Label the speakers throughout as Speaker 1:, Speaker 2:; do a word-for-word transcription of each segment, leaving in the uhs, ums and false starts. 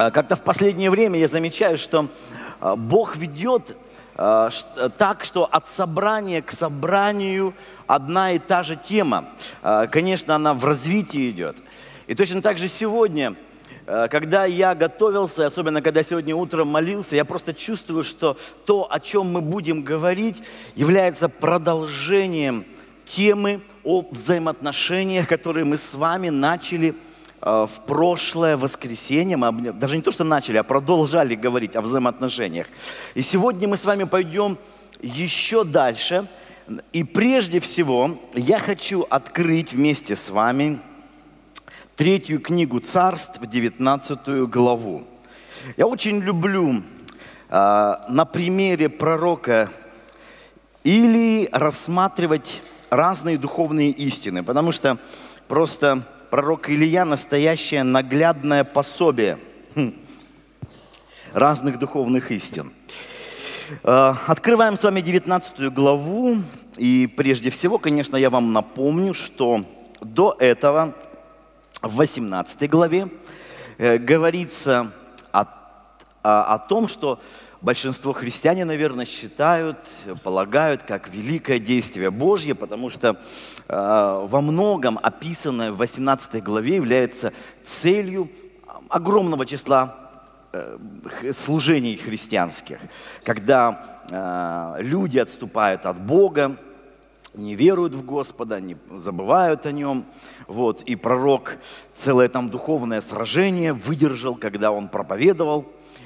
Speaker 1: Как-то в последнее время я замечаю, что Бог ведет так, что от собрания к собранию одна и та же тема. Конечно, она в развитии идет. И точно так же сегодня, когда я готовился, особенно когда сегодня утром молился, я просто чувствую, что то, о чем мы будем говорить, является продолжением темы о взаимоотношениях, которые мы с вами начали в прошлое воскресенье. Мы даже не то, что начали, а продолжали говорить о взаимоотношениях. И сегодня мы с вами пойдем еще дальше. И прежде всего я хочу открыть вместе с вами третью книгу Царств, девятнадцатую главу. Я очень люблю э, на примере пророка Илии рассматривать разные духовные истины, потому что просто пророк Илия – настоящее наглядное пособие хм, разных духовных истин. Э, открываем с вами девятнадцатую главу, и прежде всего, конечно, я вам напомню, что до этого в восемнадцатой главе э, говорится о, о, о том, что большинство христиане, наверное, считают, полагают, как великое действие Божье, потому что э, во многом описанное в восемнадцатой главе является целью огромного числа э, служений христианских, когда э, люди отступают от Бога, не веруют в Господа, не забывают о Нем. Вот. И пророк целое там духовное сражение выдержал, когда он проповедовал.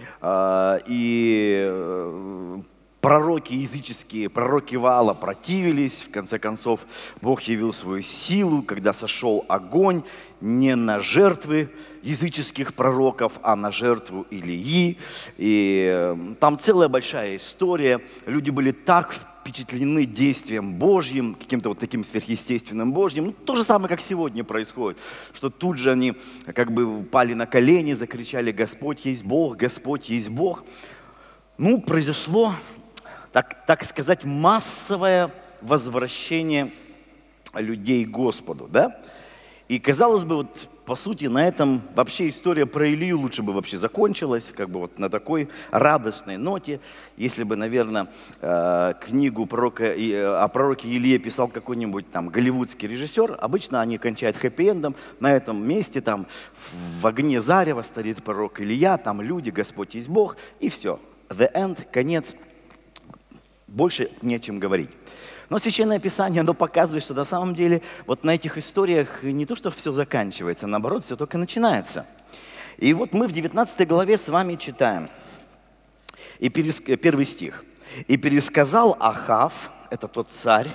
Speaker 1: И пророки языческие, пророки Ваала противились. В конце концов, Бог явил свою силу, когда сошел огонь не на жертвы языческих пророков, а на жертву Илии. И там целая большая история. Люди были так впечатлены действием Божьим, каким-то вот таким сверхъестественным Божьим. Ну, то же самое, как сегодня происходит, что тут же они как бы упали на колени, закричали: «Господь есть Бог, Господь есть Бог». Ну, произошло, так, так сказать, массовое возвращение людей к Господу, да? И, казалось бы, вот по сути, на этом вообще история про Илью лучше бы вообще закончилась, как бы вот на такой радостной ноте. Если бы, наверное, книгу пророка, о пророке Илии писал какой-нибудь там голливудский режиссер, обычно они кончают хэппи-эндом. На этом месте там в огне зарева стоит пророк Илия, там люди, Господь есть Бог, и все. The end, конец. Больше не о чем говорить. Но Священное Писание, оно показывает, что на самом деле вот на этих историях не то, что все заканчивается, наоборот, все только начинается. И вот мы в девятнадцатой главе с вами читаем, и перес... первый стих. «И пересказал Ахав», это тот царь,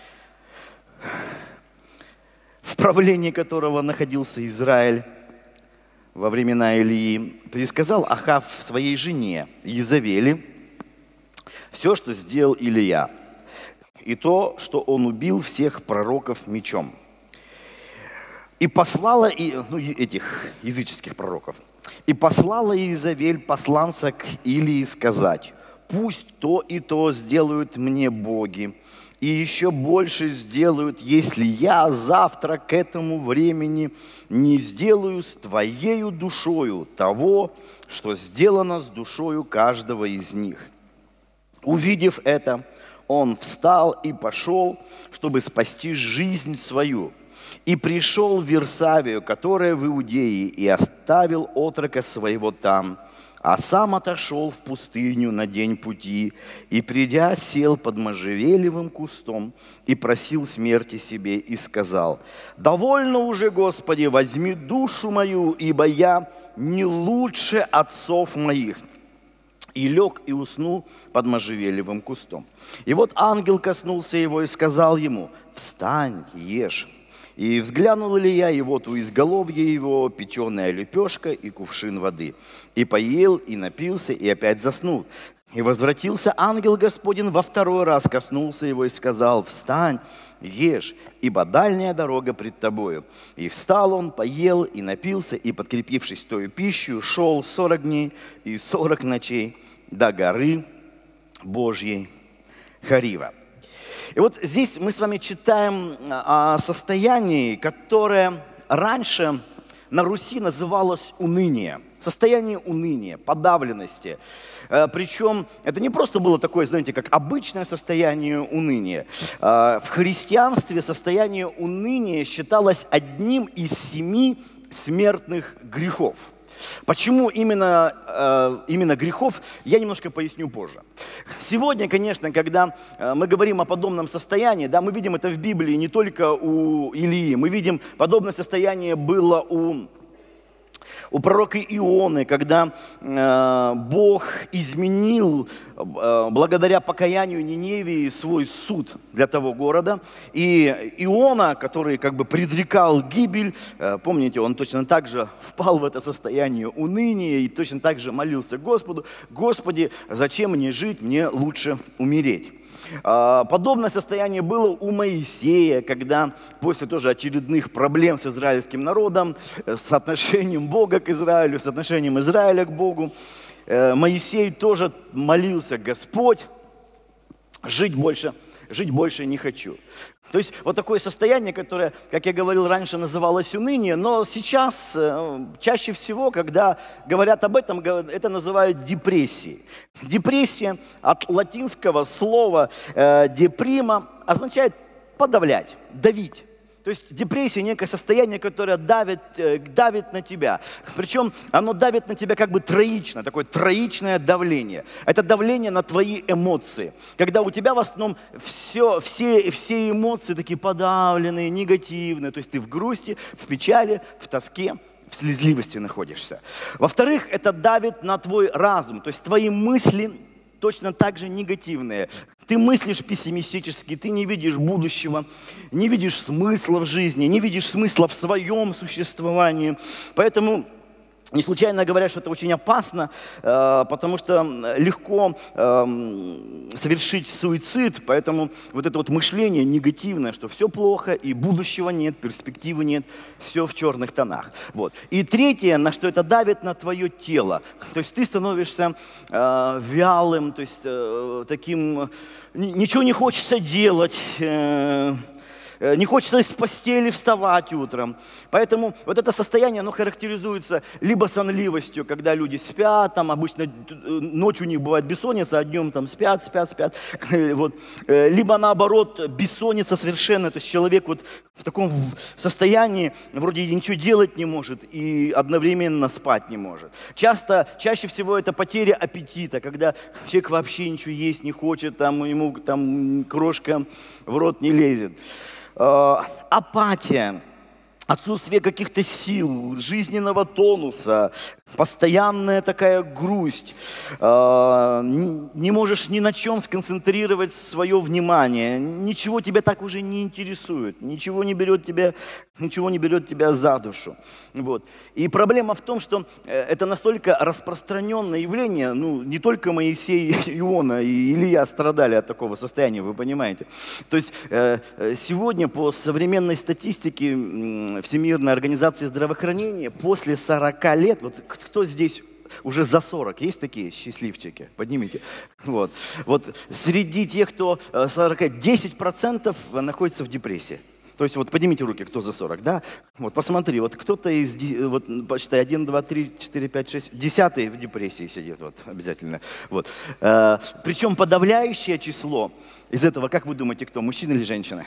Speaker 1: в правлении которого находился Израиль во времена Илии, пересказал Ахав своей жене Иезавели все, что сделал Илия, и то, что он убил всех пророков мечом. И послала, и, ну, этих языческих пророков, и послала Иезавель посланца к Илии сказать: «Пусть то и то сделают мне боги, и еще больше сделают, если я завтра к этому времени не сделаю с твоею душою того, что сделано с душою каждого из них». Увидев это, он встал и пошел, чтобы спасти жизнь свою. И пришел в Вирсавию, которая в Иудее, и оставил отрока своего там, а сам отошел в пустыню на день пути, и, придя, сел под можжевелевым кустом и просил смерти себе, и сказал: «Довольно уже, Господи, возьми душу мою, ибо я не лучше отцов моих». И лег и уснул под можжевелевым кустом. И вот ангел коснулся его и сказал ему: «Встань, ешь». И взглянул Илия, и вот у изголовья его печеная лепешка и кувшин воды. И поел, и напился, и опять заснул. И возвратился ангел Господень во второй раз, коснулся его и сказал: «Встань, ешь, ибо дальняя дорога пред тобою». И встал он, поел, и напился, и, подкрепившись тою пищей, шел сорок дней и сорок ночей до горы Божьей Хорива. И вот здесь мы с вами читаем о состоянии, которое раньше на Руси называлось уныние. Состояние уныния, подавленности. Причем это не просто было такое, знаете, как обычное состояние уныния. В христианстве состояние уныния считалось одним из семи смертных грехов. Почему именно, именно грехов, я немножко поясню позже. Сегодня, конечно, когда мы говорим о подобном состоянии, да, мы видим это в Библии не только у Илии, мы видим, подобное состояние было у... У пророка Ионы, когда э, Бог изменил э, благодаря покаянию Ниневии свой суд для того города, и Иона, который как бы предрекал гибель, э, помните, он точно так же впал в это состояние уныния и точно так же молился Господу: «Господи, зачем мне жить, мне лучше умереть». Подобное состояние было у Моисея, когда после тоже очередных проблем с израильским народом, с отношением Бога к Израилю, с отношением Израиля к Богу, Моисей тоже молился: «Господь, жить больше, жить больше не хочу». То есть вот такое состояние, которое, как я говорил раньше, называлось уныние, но сейчас чаще всего, когда говорят об этом, это называют депрессией. Депрессия от латинского слова э, деприма означает подавлять, давить. То есть депрессия – некое состояние, которое давит, э, давит на тебя. Причем оно давит на тебя как бы троично, такое троичное давление. Это давление на твои эмоции. Когда у тебя в основном все, все, все эмоции такие подавленные, негативные. То есть ты в грусти, в печали, в тоске, в слезливости находишься. Во-вторых, это давит на твой разум. То есть твои мысли точно так же негативные. Ты мыслишь пессимистически, ты не видишь будущего, не видишь смысла в жизни, не видишь смысла в своем существовании. Поэтому не случайно говорят, что это очень опасно, потому что легко совершить суицид, поэтому вот это вот мышление негативное, что все плохо, и будущего нет, перспективы нет, все в черных тонах. Вот. И третье, на что это давит, на твое тело. То есть ты становишься вялым, то есть таким, ничего не хочется делать, не хочется из постели вставать утром. Поэтому вот это состояние, оно характеризуется либо сонливостью, когда люди спят, там обычно ночью у них бывает бессонница, а днем там спят, спят, спят. Вот. Либо наоборот, бессонница совершенно, то есть человек вот в таком состоянии вроде ничего делать не может и одновременно спать не может. Часто, чаще всего это потеря аппетита, когда человек вообще ничего есть не хочет, там ему там крошка в рот не лезет. Апатия, отсутствие каких-то сил, жизненного тонуса, постоянная такая грусть, не можешь ни на чем сконцентрировать свое внимание, ничего тебя так уже не интересует, ничего не берет тебя, ничего не берет тебя за душу. Вот. И проблема в том, что это настолько распространенное явление, ну, не только Моисей, Иона и Илия страдали от такого состояния, вы понимаете. То есть сегодня по современной статистике Всемирной организации здравоохранения после сорока лет, вот кто здесь уже за сорок, есть такие счастливчики? Поднимите. Вот. Вот среди тех, кто сорок, десять процентов находится в депрессии. То есть вот поднимите руки, кто за сорок, да? Вот посмотри, вот кто-то из, вот почитай, один, два, три, четыре, пять, шесть, десятый в депрессии сидит, вот обязательно. Вот. Э, причем подавляющее число из этого, как вы думаете, кто, мужчины или женщины?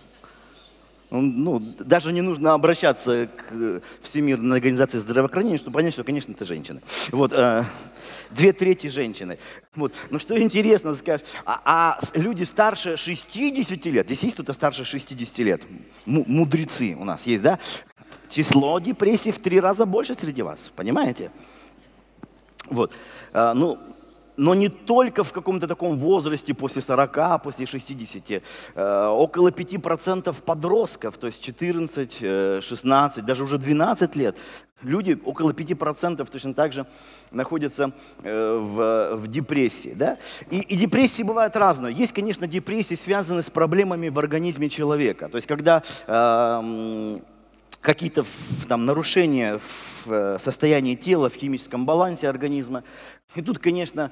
Speaker 1: Ну, даже не нужно обращаться к Всемирной организации здравоохранения, чтобы понять, что, конечно, это женщины. Вот, э, две трети женщины. Вот. Но что интересно, скажешь, а, а люди старше шестидесяти лет, здесь есть кто-то старше шестидесяти лет? М- мудрецы у нас есть, да? Число депрессий в три раза больше среди вас, понимаете? Вот, э, ну... Но не только в каком-то таком возрасте, после сорока, после шестидесяти. Э, около пяти процентов подростков, то есть четырнадцать, шестнадцать, даже уже двенадцать лет, люди, около пяти процентов точно так же находятся э, в, в депрессии. Да? И, и депрессии бывают разные. Есть, конечно, депрессии, связанные с проблемами в организме человека. То есть когда... Э, какие-то там нарушения в состоянии тела, в химическом балансе организма. И тут, конечно,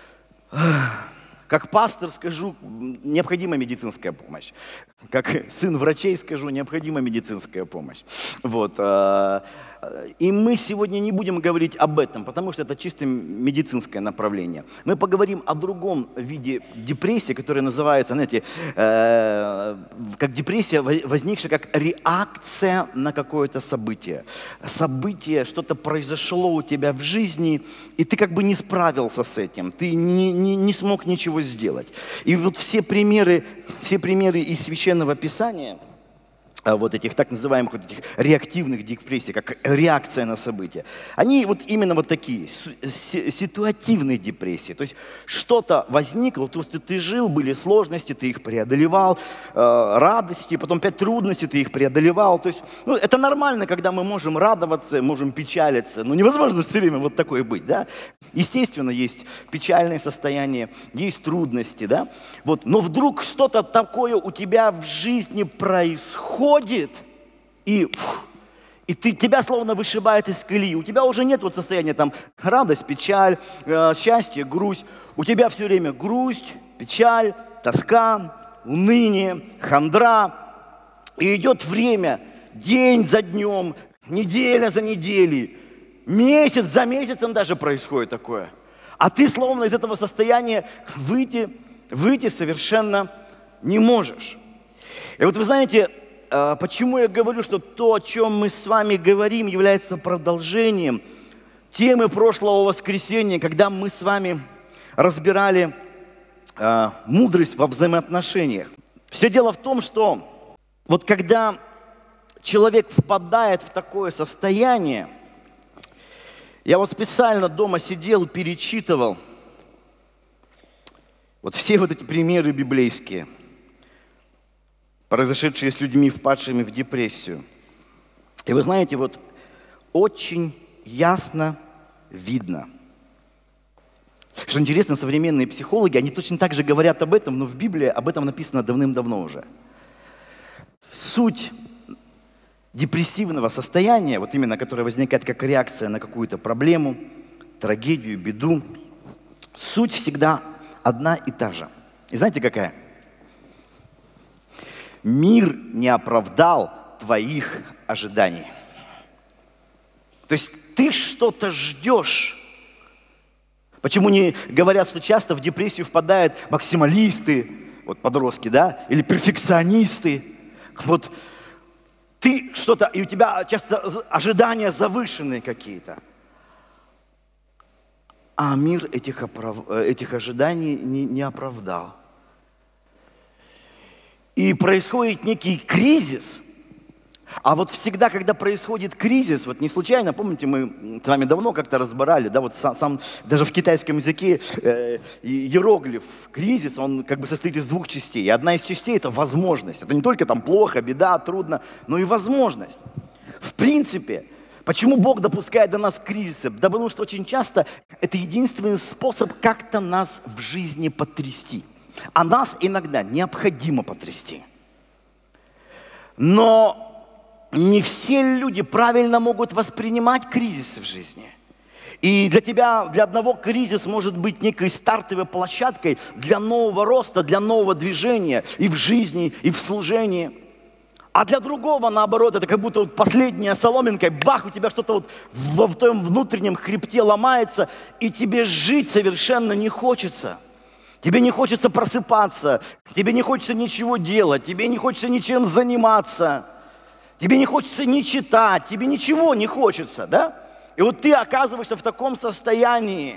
Speaker 1: как пастор скажу, необходима медицинская помощь. Как сын врачей скажу, необходима медицинская помощь. Вот. И мы сегодня не будем говорить об этом, потому что это чисто медицинское направление. Мы поговорим о другом виде депрессии, которая называется, знаете, э, как депрессия, возникшая как реакция на какое-то событие. Событие, что-то произошло у тебя в жизни, и ты как бы не справился с этим, ты не, не, не смог ничего сделать. И вот все примеры, все примеры из Священного Писания, вот этих так называемых вот этих реактивных депрессий, как реакция на события, они вот именно вот такие, ситуативные депрессии. То есть что-то возникло, то есть ты жил, были сложности, ты их преодолевал, радости, потом опять трудности, ты их преодолевал. То есть ну, это нормально, когда мы можем радоваться, можем печалиться. Но невозможно все время вот такое быть, да? Естественно, есть печальное состояние, есть трудности, да? Вот. Но вдруг что-то такое у тебя в жизни происходит, и, и ты, тебя словно вышибает из колеи. У тебя уже нет вот состояния там радость, печаль, э, счастье, грусть. У тебя все время грусть, печаль, тоска, уныние, хандра. И идет время, день за днем, неделя за неделей, месяц за месяцем даже происходит такое. А ты словно из этого состояния выйти, выйти совершенно не можешь. И вот вы знаете, почему я говорю, что то, о чем мы с вами говорим, является продолжением темы прошлого воскресенья, когда мы с вами разбирали э, мудрость во взаимоотношениях. Все дело в том, что вот когда человек впадает в такое состояние, я вот специально дома сидел, перечитывал вот все вот эти примеры библейские, произошедшие с людьми, впадшими в депрессию. И вы знаете, вот очень ясно видно. Что интересно, современные психологи, они точно так же говорят об этом, но в Библии об этом написано давным-давно уже. Суть депрессивного состояния, вот именно, которое возникает как реакция на какую-то проблему, трагедию, беду, суть всегда одна и та же. И знаете, какая? Мир не оправдал твоих ожиданий. То есть ты что-то ждешь. Почему не говорят, что часто в депрессию впадают максималисты, вот подростки, да, или перфекционисты. Вот ты что-то, и у тебя часто ожидания завышенные какие-то. А мир этих, оправ... этих ожиданий не, не оправдал. И происходит некий кризис. А вот всегда, когда происходит кризис, вот не случайно, помните, мы с вами давно как-то разбирали, да, вот сам, сам даже в китайском языке э, иероглиф кризис, он как бы состоит из двух частей. И одна из частей – это возможность. Это не только там плохо, беда, трудно, но и возможность. В принципе, почему Бог допускает до нас кризисы? Да потому что очень часто это единственный способ как-то нас в жизни потрясти. А нас иногда необходимо потрясти. Но не все люди правильно могут воспринимать кризисы в жизни. И для тебя, для одного кризис может быть некой стартовой площадкой для нового роста, для нового движения и в жизни, и в служении. А для другого, наоборот, это как будто вот последняя соломинка, бах, у тебя что-то вот в, в твоем внутреннем хребте ломается, и тебе жить совершенно не хочется. Тебе не хочется просыпаться, тебе не хочется ничего делать, тебе не хочется ничем заниматься, тебе не хочется ни читать, тебе ничего не хочется, да? И вот ты оказываешься в таком состоянии,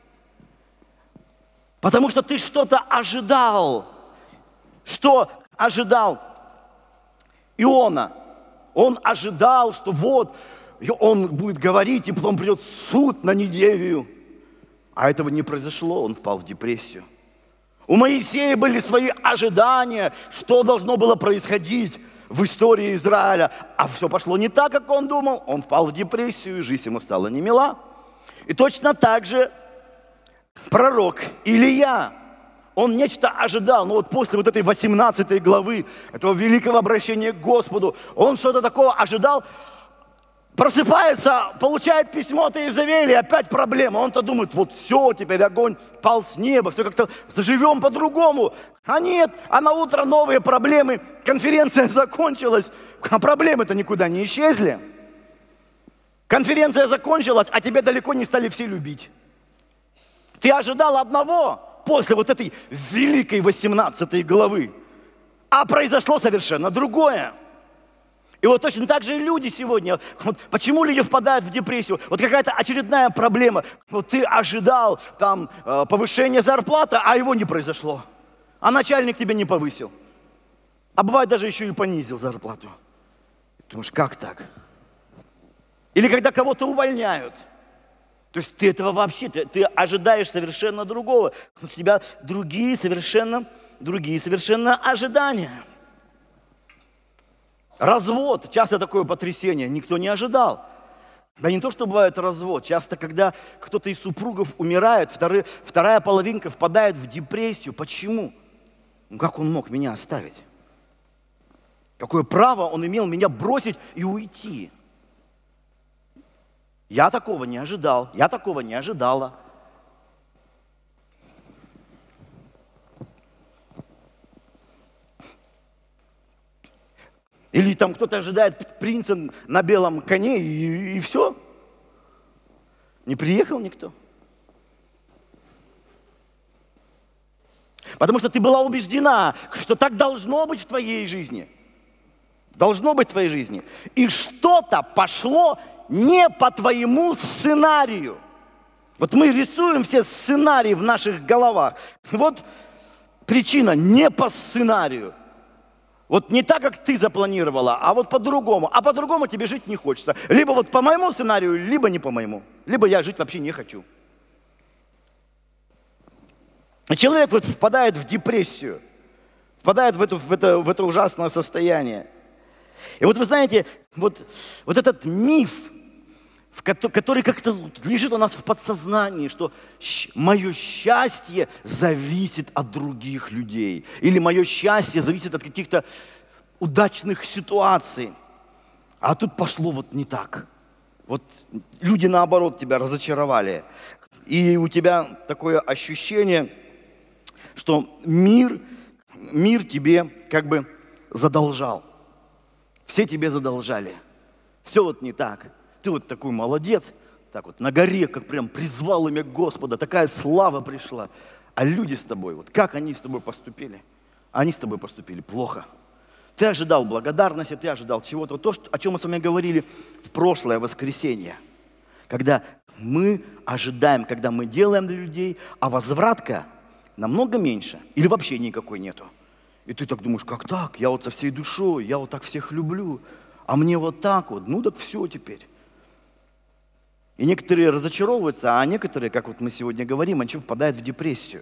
Speaker 1: потому что ты что-то ожидал. Что ожидал Иона? Он ожидал, что вот, он будет говорить, и потом придет суд на Ниневию. А этого не произошло, он впал в депрессию. У Моисея были свои ожидания, что должно было происходить в истории Израиля. А все пошло не так, как он думал. Он впал в депрессию, и жизнь ему стала немила. И точно так же пророк Илия. Он нечто ожидал. Но вот после вот этой восемнадцатой главы, этого великого обращения к Господу, он что-то такого ожидал. Просыпается, получает письмо от Иезавели, опять проблема. Он-то думает, вот все, теперь огонь пал с неба, все как-то заживем по-другому. А нет, а на утро новые проблемы, конференция закончилась, а проблемы-то никуда не исчезли. Конференция закончилась, а тебя далеко не стали все любить. Ты ожидал одного после вот этой великой восемнадцатой главы, а произошло совершенно другое. И вот точно так же и люди сегодня. Вот почему люди впадают в депрессию? Вот какая-то очередная проблема. Вот ты ожидал там повышения зарплаты, а его не произошло. А начальник тебя не повысил. А бывает даже еще и понизил зарплату. Ты думаешь, как так? Или когда кого-то увольняют. То есть ты этого вообще, ты, ты ожидаешь совершенно другого. У тебя другие совершенно, другие совершенно ожидания. Развод, часто такое потрясение, никто не ожидал. Да не то, что бывает развод, часто, когда кто-то из супругов умирает, вторые, вторая половинка впадает в депрессию. Почему? Ну как он мог меня оставить? Какое право он имел меня бросить и уйти? Я такого не ожидал, я такого не ожидала. Или там кто-то ожидает принца на белом коне, и, и все. Не приехал никто. Потому что ты была убеждена, что так должно быть в твоей жизни. Должно быть в твоей жизни. И что-то пошло не по твоему сценарию. Вот мы рисуем все сценарии в наших головах. Вот причина не по сценарию. Вот не так, как ты запланировала, а вот по-другому. А по-другому тебе жить не хочется. Либо вот по моему сценарию, либо не по моему. Либо я жить вообще не хочу. И человек вот впадает в депрессию, впадает в это, в это, в это ужасное состояние. И вот вы знаете, вот, вот этот миф, который как-то лежит у нас в подсознании, что мое счастье зависит от других людей. Или мое счастье зависит от каких-то удачных ситуаций. А тут пошло вот не так. Вот люди наоборот тебя разочаровали. И у тебя такое ощущение, что мир, мир тебе как бы задолжал. Все тебе задолжали. Все вот не так. Ты вот такой молодец, так вот на горе, как прям призвал имя Господа, такая слава пришла. А люди с тобой, вот как они с тобой поступили? Они с тобой поступили плохо. Ты ожидал благодарности, ты ожидал чего-то. То, о чем мы с вами говорили в прошлое воскресенье. Когда мы ожидаем, когда мы делаем для людей, а возвратка намного меньше или вообще никакой нету. И ты так думаешь, как так? Я вот со всей душой, я вот так всех люблю. А мне вот так вот, ну так все теперь. И некоторые разочаровываются, а некоторые, как вот мы сегодня говорим, они впадают в депрессию.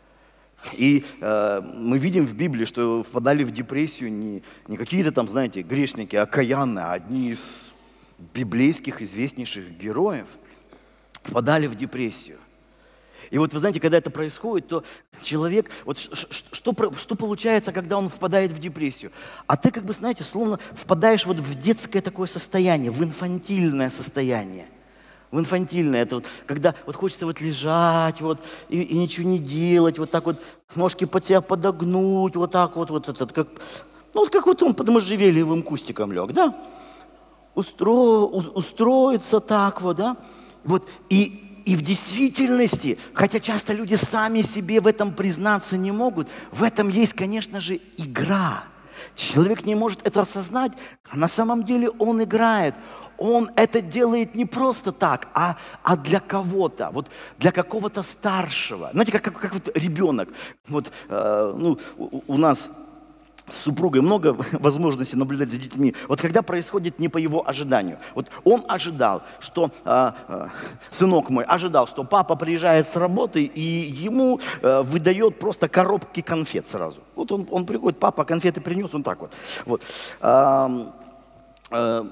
Speaker 1: И э, мы видим в Библии, что впадали в депрессию не, не какие-то там, знаете, грешники, а окаянные, а одни из библейских известнейших героев впадали в депрессию. И вот вы знаете, когда это происходит, то человек, вот что, что, что получается, когда он впадает в депрессию? А ты как бы, знаете, словно впадаешь вот в детское такое состояние, в инфантильное состояние. В инфантильное, это вот, когда вот хочется вот лежать, вот, и, и ничего не делать, вот так вот, ножки под себя подогнуть, вот так вот, вот этот, как, ну вот как вот он под можжевельевым кустиком лег, да? Устро, устроиться так вот, да? Вот, и... И в действительности, хотя часто люди сами себе в этом признаться не могут, в этом есть, конечно же, игра. Человек не может это осознать, а на самом деле он играет. Он это делает не просто так, а, а для кого-то, вот для какого-то старшего. Знаете, как, как, как вот ребенок. Вот, э, ну, у, у нас с супругой много возможностей наблюдать за детьми. Вот когда происходит не по его ожиданию. Вот он ожидал, что, э, э, сынок мой ожидал, что папа приезжает с работы и ему э, выдает просто коробки конфет сразу. Вот он, он приходит, папа конфеты принес, он так вот. вот. Э, э,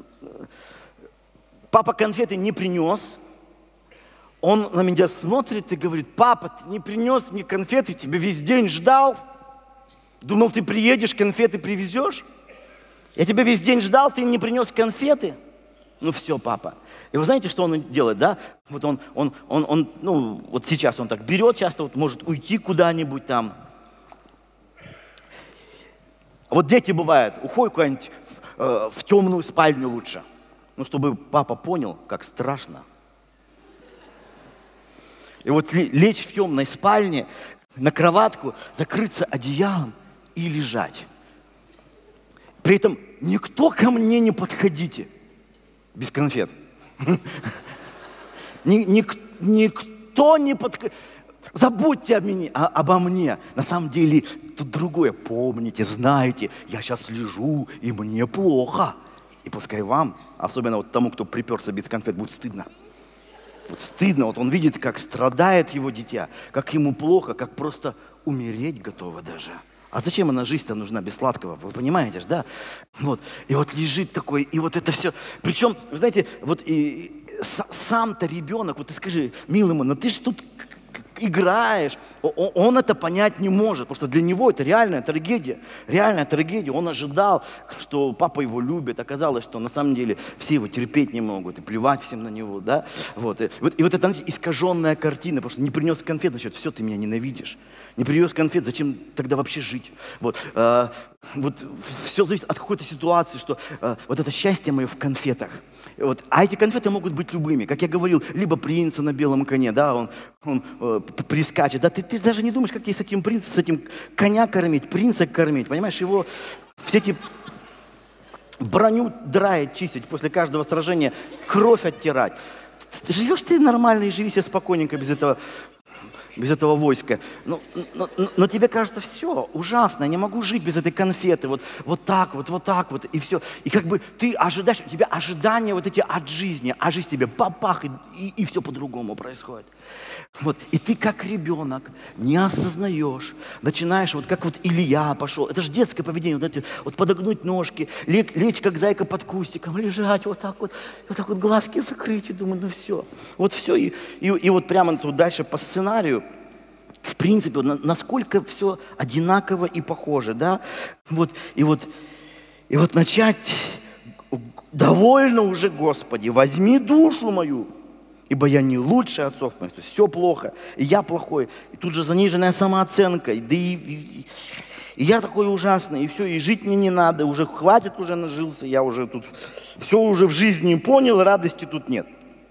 Speaker 1: папа конфеты не принес. Он на меня смотрит и говорит: папа, ты не принес мне конфеты, тебя весь день ждал. Думал, ты приедешь, конфеты привезешь? Я тебя весь день ждал, ты не принес конфеты? Ну все, папа. И вы знаете, что он делает, да? Вот он, он, он, он, ну, вот сейчас он так берет, часто вот может уйти куда-нибудь там. Вот дети бывают, уходят куда-нибудь в, э, в темную спальню лучше. Ну, чтобы папа понял, как страшно. И вот лечь в темной спальне, на кроватку, закрыться одеялом и лежать. При этом никто ко мне не подходите. Без конфет. Никто не подходит. Забудьте об мне, обо мне. На самом деле тут другое. Помните, знаете, я сейчас лежу, и мне плохо. И пускай вам, особенно вот тому, кто приперся без конфет, будет стыдно. Вот стыдно, вот он видит, как страдает его дитя, как ему плохо, как просто умереть готово даже. А зачем она жизнь-то нужна без сладкого? Вы понимаете же, да? Вот. И вот лежит такой, и вот это все. Причем, вы знаете, вот и, и, сам-то ребенок, вот ты скажи, милый мой, ну ты же тут играешь. Он, он это понять не может, потому что для него это реальная трагедия. Реальная трагедия. Он ожидал, что папа его любит. Оказалось, что на самом деле все его терпеть не могут и плевать всем на него, да? Вот. И, вот, и вот это, знаете, искаженная картина, потому что не принес конфет, значит, все, ты меня ненавидишь. Не привез конфет, зачем тогда вообще жить? Вот, э, вот все зависит от какой-то ситуации, что э, вот это счастье мое в конфетах. Вот, а эти конфеты могут быть любыми. Как я говорил, либо принца на белом коне, да, он, он э, прискачет. Да, ты, ты даже не думаешь, как тебе с этим принцем, с этим коня кормить, принца кормить, понимаешь, его все эти броню драить, чистить, после каждого сражения кровь оттирать. Живешь ты нормально и живи себе спокойненько без этого... без этого войска. Но, но, но, но тебе кажется, все, ужасно, я не могу жить без этой конфеты, вот, вот так вот, вот так вот, и все. И как бы ты ожидаешь, у тебя ожидания вот эти от жизни, а жизнь тебе бабах, и, и, и все по-другому происходит. Вот. И ты как ребенок не осознаешь, начинаешь, вот как вот Илья пошел, это же детское поведение, вот, эти, вот подогнуть ножки, лечь, лечь как зайка под кустиком, лежать вот так вот, вот так вот глазки закрыть, и думаю, ну все, вот все, и, и, и вот прямо тут дальше по сценарию, в принципе, насколько все одинаково и похоже, да, вот, и вот, и вот начать, довольно уже, Господи, возьми душу мою, ибо я не лучший отцов моих, то есть все плохо, и я плохой, и тут же заниженная самооценка, да и, и, и я такой ужасный, и все, и жить мне не надо, уже хватит, уже нажился, я уже тут все уже в жизни понял, радости тут нет.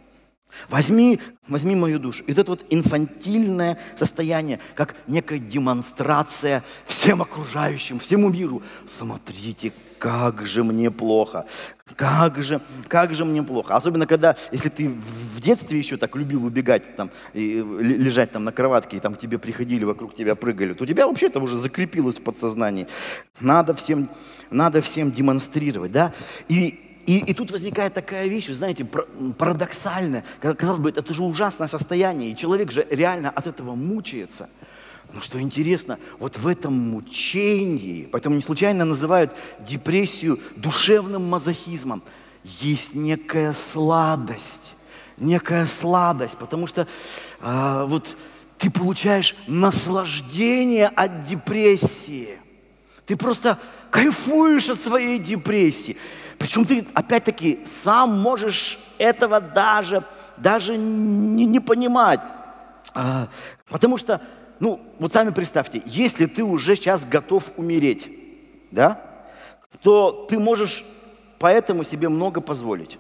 Speaker 1: Возьми, возьми мою душу. И вот это вот инфантильное состояние, как некая демонстрация всем окружающим, всему миру. Смотрите, как же мне плохо, как же, как же мне плохо. Особенно, когда, если ты в детстве еще так любил убегать, там, и лежать там на кроватке, и там к тебе приходили, вокруг тебя прыгали, то у тебя вообще это уже закрепилось в подсознании. Надо всем, надо всем демонстрировать, да? И И, и тут возникает такая вещь, знаете, парадоксальная. Казалось бы, это же ужасное состояние, и человек же реально от этого мучается. Но что интересно, вот в этом мучении, поэтому не случайно называют депрессию душевным мазохизмом, есть некая сладость, некая сладость, потому что э, вот ты получаешь наслаждение от депрессии. Ты просто кайфуешь от своей депрессии. Причем ты, опять-таки, сам можешь этого даже, даже не, не понимать. А, потому что, ну, вот сами представьте, если ты уже сейчас готов умереть, да, то ты можешь поэтому себе много позволить.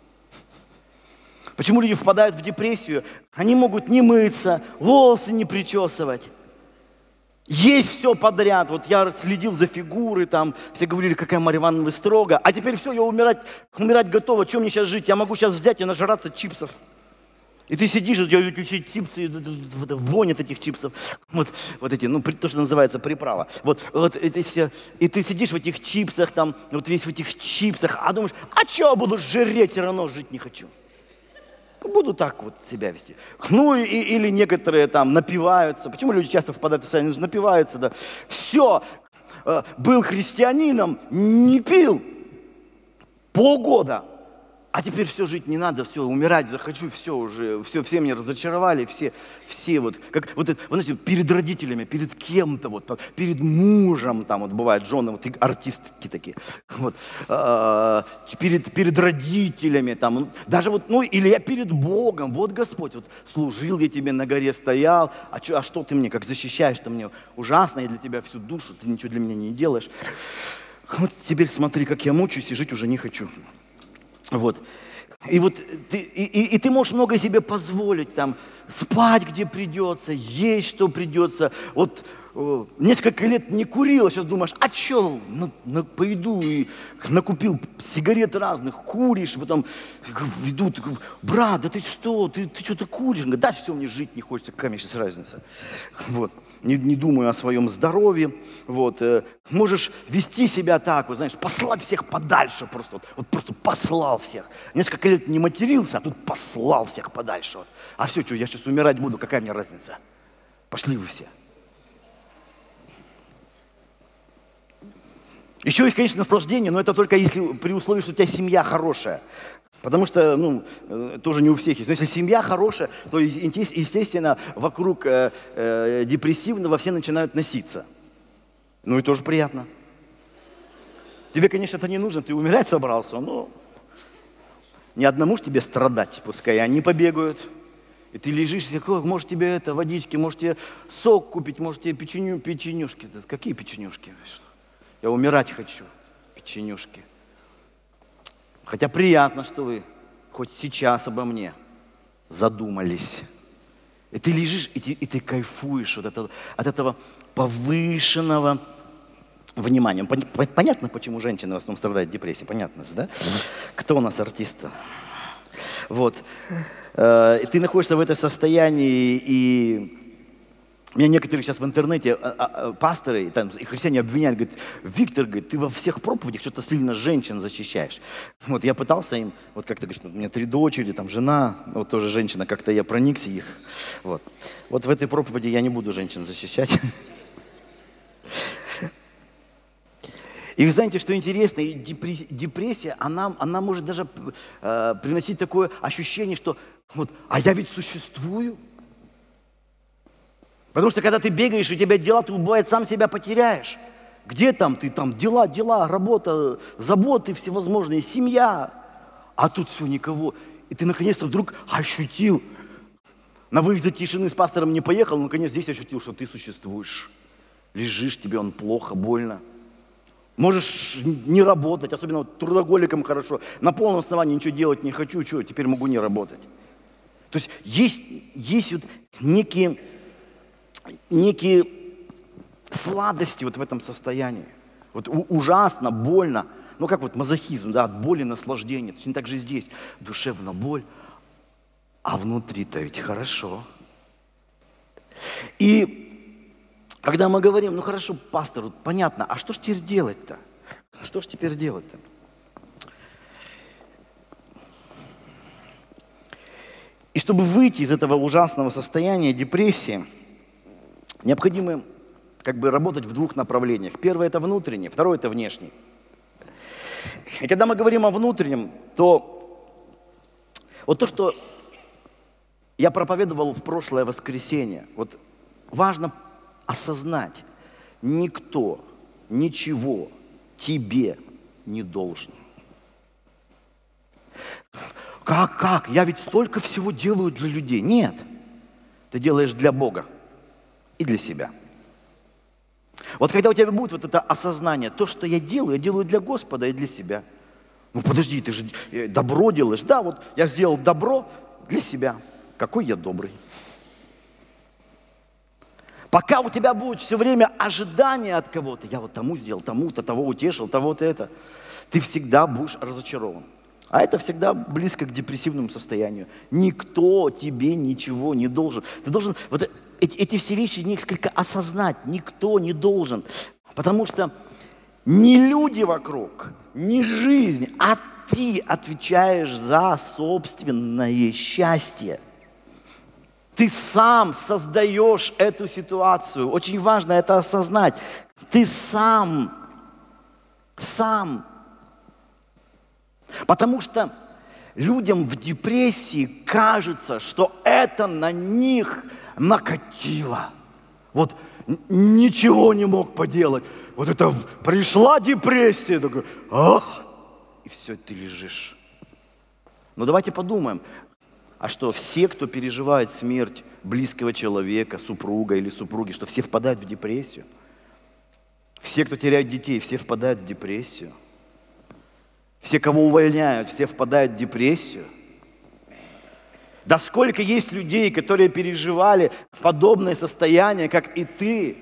Speaker 1: Почему люди впадают в депрессию? Они могут не мыться, волосы не причесывать. Есть все подряд. Вот я следил за фигурой, там все говорили, какая Марья Ивановна вы строго. А теперь все, я умирать, умирать готова. Чем мне сейчас жить? Я могу сейчас взять и нажраться чипсов. И ты сидишь, и эти чипсы, вонь от этих чипсов. Вот, вот эти, ну, то, что называется приправа. Вот, вот это все. И ты сидишь в этих чипсах, там, вот весь в этих чипсах, а думаешь, а что я буду жреть, все равно жить не хочу. Буду так вот себя вести. Ну, и, или некоторые там напиваются. Почему люди часто впадают в состояние, напиваются, да? Все, э, был христианином, не пил полгода. А теперь все, жить не надо, все, умирать захочу, все уже, все, все меня разочаровали, все, все вот, как вот это, вот, знаете, перед родителями, перед кем-то, вот, перед мужем, там вот бывают жены, вот артистки такие, вот, э, перед, перед родителями, там, даже вот, ну, или я перед Богом, вот Господь, вот, служил я тебе на горе, стоял, а, чё, а что ты мне, как защищаешь, ты мне ужасно, я для тебя всю душу, ты ничего для меня не делаешь. Вот теперь смотри, как я мучаюсь и жить уже не хочу. Вот. И вот ты, и, и, и ты можешь много себе позволить, там, спать где придется, есть что придется. Вот э, несколько лет не курил, а сейчас думаешь, а что, ну, ну, пойду и накупил сигарет разных, куришь, потом ведут, брат, да ты что, ты, ты что-то куришь? Он говорит, да все, мне жить не хочется, какая мне сейчас разница. Вот. Не, не думаю о своем здоровье, вот, э, можешь вести себя так, вот, знаешь, послать всех подальше просто, вот, вот просто послал всех. Несколько лет не матерился, а тут послал всех подальше. Вот. А все, что, я сейчас умирать буду, какая мне разница? Пошли вы все. Еще есть, конечно, наслаждение, но это только если при условии, что у тебя семья хорошая. Потому что, ну, тоже не у всех есть. Но если семья хорошая, то, естественно, вокруг э, э, депрессивного все начинают носиться. Ну и тоже приятно. Тебе, конечно, это не нужно, ты умирать собрался, но ни одному ж тебе страдать, пускай они побегают. И ты лежишь, и все, может тебе это, водички, может тебе сок купить, может тебе печеню, печенюшки. Какие печенюшки? Я умирать хочу, печенюшки. Хотя приятно, что вы хоть сейчас обо мне задумались. И ты лежишь, и ты, и ты кайфуешь от этого, от этого повышенного внимания. Понятно, почему женщины в основном страдают депрессией? Понятно, да? Кто у нас артист-то? Вот. И ты находишься в этом состоянии, и меня некоторые сейчас в интернете а, а, пасторы там, и христиане обвиняют, говорят, Виктор, говорит, ты во всех проповедях что-то сильно женщин защищаешь. Вот я пытался им, вот как-то говоришь, у меня три дочери, там жена, вот тоже женщина, как-то я проникся их. Вот. Вот в этой проповеди я не буду женщин защищать. И вы знаете, что интересно, депрессия, она, она может даже э, приносить такое ощущение, что вот, а я ведь существую. Потому что когда ты бегаешь, и у тебя дела, ты, бывает, сам себя потеряешь. Где там ты? Там дела, дела, работа, заботы всевозможные, семья. А тут все никого. И ты наконец-то вдруг ощутил. На выезде тишины с пастором не поехал, но наконец здесь ощутил, что ты существуешь. Лежишь, тебе он плохо, больно. Можешь не работать, особенно вот трудоголикам хорошо. На полном основании ничего делать не хочу, что, теперь могу не работать. То есть есть, есть вот некие... некие сладости вот в этом состоянии. Вот у, ужасно, больно. Ну, как вот мазохизм, да, от боли наслаждение. То есть так же здесь. Душевно боль, а внутри-то ведь хорошо. И когда мы говорим, ну хорошо, пастор, вот понятно, а что ж теперь делать-то? Что ж теперь делать-то? И чтобы выйти из этого ужасного состояния депрессии, необходимо как бы работать в двух направлениях. Первое – это внутренний, второе – это внешний. И когда мы говорим о внутреннем, то вот то, что я проповедовал в прошлое воскресенье, вот важно осознать, никто ничего тебе не должен. Как, как? Я ведь столько всего делаю для людей. Нет, ты делаешь для Бога и для себя. Вот когда у тебя будет вот это осознание, то, что я делаю, я делаю для Господа и для себя. Ну подожди, ты же добро делаешь. Да, вот я сделал добро для себя. Какой я добрый. Пока у тебя будет все время ожидание от кого-то, я вот тому сделал, тому-то, того утешил, того-то это, ты всегда будешь разочарован. А это всегда близко к депрессивному состоянию. Никто тебе ничего не должен. Ты должен вот эти, эти все вещи несколько осознать. Никто не должен. Потому что не люди вокруг, не жизнь, а ты отвечаешь за собственное счастье. Ты сам создаешь эту ситуацию. Очень важно это осознать. Ты сам, сам. Потому что людям в депрессии кажется, что это на них накатило. Вот ничего не мог поделать. Вот это пришла депрессия, такой, ах, и все, ты лежишь. Но давайте подумаем, а что все, кто переживает смерть близкого человека, супруга или супруги, что все впадают в депрессию? Все, кто теряет детей, все впадают в депрессию? Все, кого увольняют, все впадают в депрессию. Да сколько есть людей, которые переживали подобное состояние, как и ты,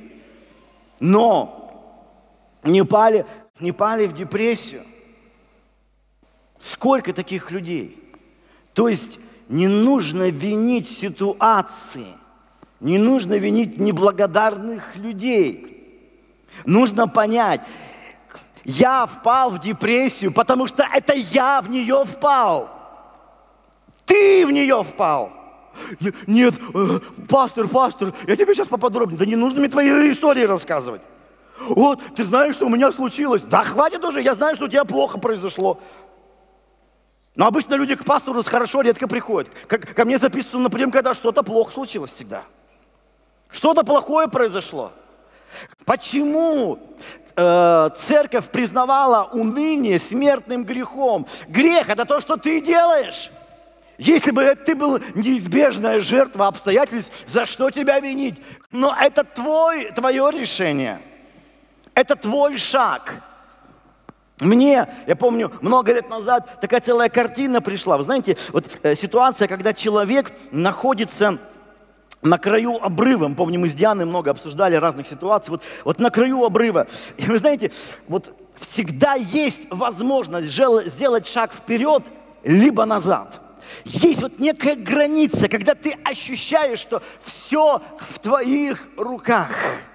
Speaker 1: но не пали, не пали в депрессию. Сколько таких людей? То есть не нужно винить ситуации, не нужно винить неблагодарных людей. Нужно понять, я впал в депрессию, потому что это я в нее впал. Ты в нее впал. Нет, э, пастор, пастор, я тебе сейчас поподробнее. Да не нужно мне твои истории рассказывать. Вот, ты знаешь, что у меня случилось. Да хватит уже, я знаю, что у тебя плохо произошло. Но обычно люди к пастору хорошо редко приходят. Как, ко мне записываются на прием, когда что-то плохо случилось всегда. Что-то плохое произошло. Почему э, церковь признавала уныние смертным грехом? Грех – это то, что ты делаешь. Если бы ты был неизбежная жертва обстоятельств, за что тебя винить? Но это твой, твое решение. Это твой шаг. Мне, я помню, много лет назад такая целая картина пришла. Вы знаете, вот э, ситуация, когда человек находится на краю обрыва. Мы помним, мы с Дианой много обсуждали разных ситуаций. Вот, вот на краю обрыва. И вы знаете, вот всегда есть возможность сделать шаг вперед, либо назад. Есть вот некая граница, когда ты ощущаешь, что все в твоих руках.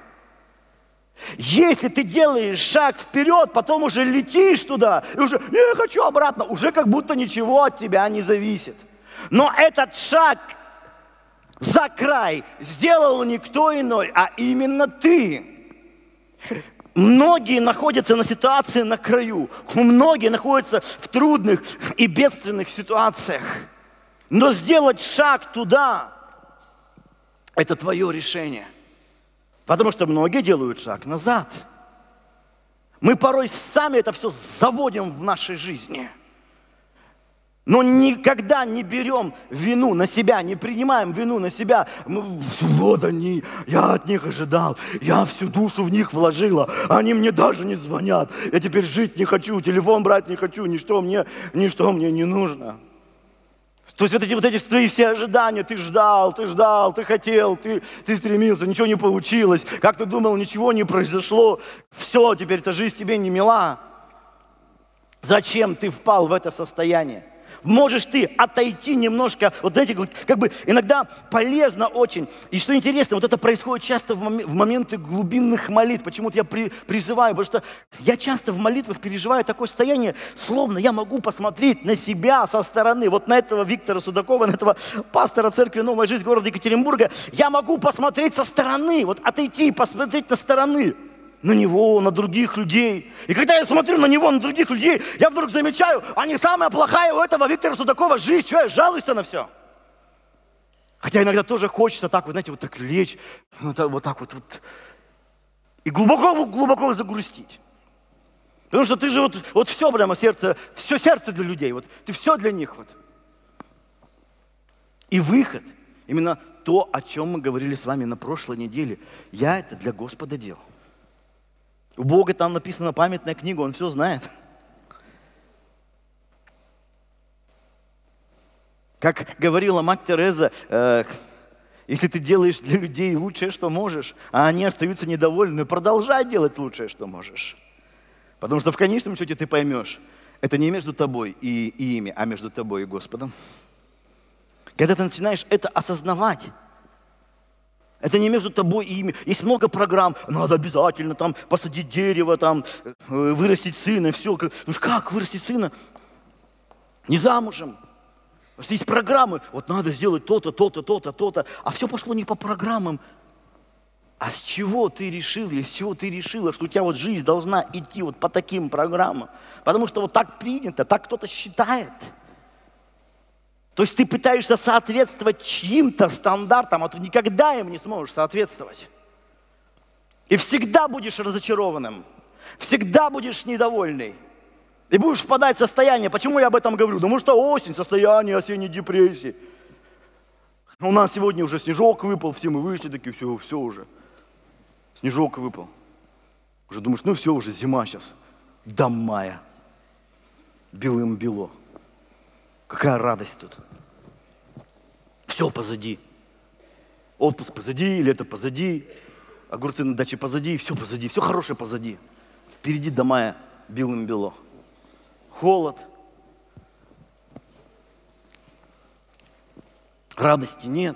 Speaker 1: Если ты делаешь шаг вперед, потом уже летишь туда, и уже я хочу обратно, уже как будто ничего от тебя не зависит. Но этот шаг за край сделал никто иной, а именно ты. Многие находятся на ситуации на краю, многие находятся в трудных и бедственных ситуациях. Но сделать шаг туда – это твое решение. Потому что многие делают шаг назад. Мы порой сами это все заводим в нашей жизни. Но никогда не берем вину на себя, не принимаем вину на себя. Мы, вот они, я от них ожидал, я всю душу в них вложила, они мне даже не звонят. Я теперь жить не хочу, телефон брать не хочу, ничто мне, ничто мне не нужно. То есть вот эти, вот эти твои все ожидания, ты ждал, ты ждал, ты хотел, ты, ты стремился, ничего не получилось, как ты думал, ничего не произошло, все, теперь эта жизнь тебе не мила. Зачем ты впал в это состояние? Можешь ты отойти немножко, вот знаете, как бы иногда полезно очень. И что интересно, вот это происходит часто в, мом- в моменты глубинных молитв. Почему-то я при- призываю, потому что я часто в молитвах переживаю такое состояние, словно я могу посмотреть на себя со стороны. Вот на этого Виктора Судакова, на этого пастора церкви «Новая жизнь» города Екатеринбурга. Я могу посмотреть со стороны, вот отойти, посмотреть на стороны. На него, на других людей. И когда я смотрю на него, на других людей, я вдруг замечаю, а не самая плохая у этого Виктора Судакова жизнь. Что я жалуюсь-то на все? Хотя иногда тоже хочется так, вот, знаете, вот так лечь, вот, вот так вот, вот. И глубоко-глубоко загрустить. Потому что ты же вот, вот все прямо сердце, все сердце для людей, вот, ты все для них. Вот. И выход, именно то, о чем мы говорили с вами на прошлой неделе, я это для Господа делал. У Бога там написана памятная книга, Он все знает. Как говорила мать Тереза, э, если ты делаешь для людей лучшее, что можешь, а они остаются недовольны, продолжай делать лучшее, что можешь. Потому что в конечном счете ты поймешь, это не между тобой и, и ими, а между тобой и Господом. Когда ты начинаешь это осознавать, это не между тобой и ими. Есть много программ. Надо обязательно там посадить дерево, там, вырастить сына. Все. Ну как вырастить сына? Не замужем. Потому что есть программы. Вот надо сделать то-то, то-то, то-то, то-то. А все пошло не по программам. А с чего ты решил, или с чего ты решила, что у тебя вот жизнь должна идти вот по таким программам? Потому что вот так принято, так кто-то считает. То есть ты пытаешься соответствовать чьим-то стандартам, а ты никогда им не сможешь соответствовать. И всегда будешь разочарованным, всегда будешь недовольный. И будешь впадать в состояние. Почему я об этом говорю? Потому что осень, состояние осенней депрессии. У нас сегодня уже снежок выпал, все мы вышли, такие, все, все уже. Снежок выпал. Уже думаешь, ну все, уже зима сейчас, до мая. белым-бело. Какая радость тут. Все позади. Отпуск позади, лето позади, огурцы на даче позади, все позади, все хорошее позади. Впереди до мая белым-бело. Холод. Радости нет.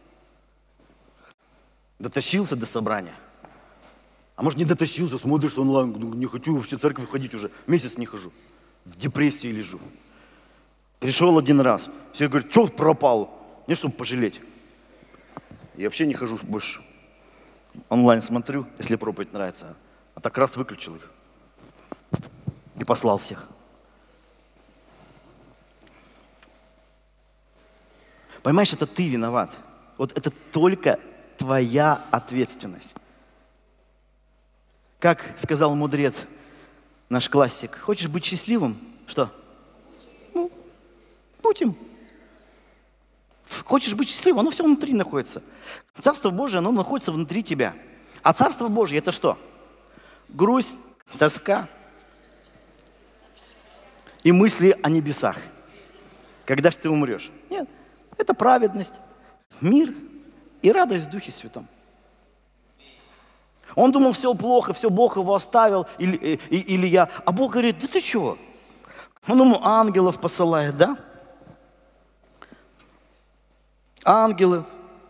Speaker 1: Дотащился до собрания. А может, не дотащился, смотришь онлайн, не хочу вообще в церковь ходить уже, месяц не хожу. В депрессии лежу. Пришел один раз. Все говорят, что пропал? Не, чтобы пожалеть. Я вообще не хожу больше. Онлайн смотрю, если проповедь нравится. А так раз выключил их. И послал всех. Понимаешь, это ты виноват. Вот это только твоя ответственность. Как сказал мудрец, наш классик, хочешь быть счастливым? Что? Ну, будь им. Хочешь быть счастливым, оно все внутри находится. Царство Божие, оно находится внутри тебя. А Царство Божие это что? Грусть, тоска и мысли о небесах. Когда же ты умрешь? Нет, это праведность, мир и радость в Духе Святом. Он думал, все плохо, все, Бог его оставил, или, или, или я. А Бог говорит, да ты чего? Он ему ангелов посылает, да? Ангелов.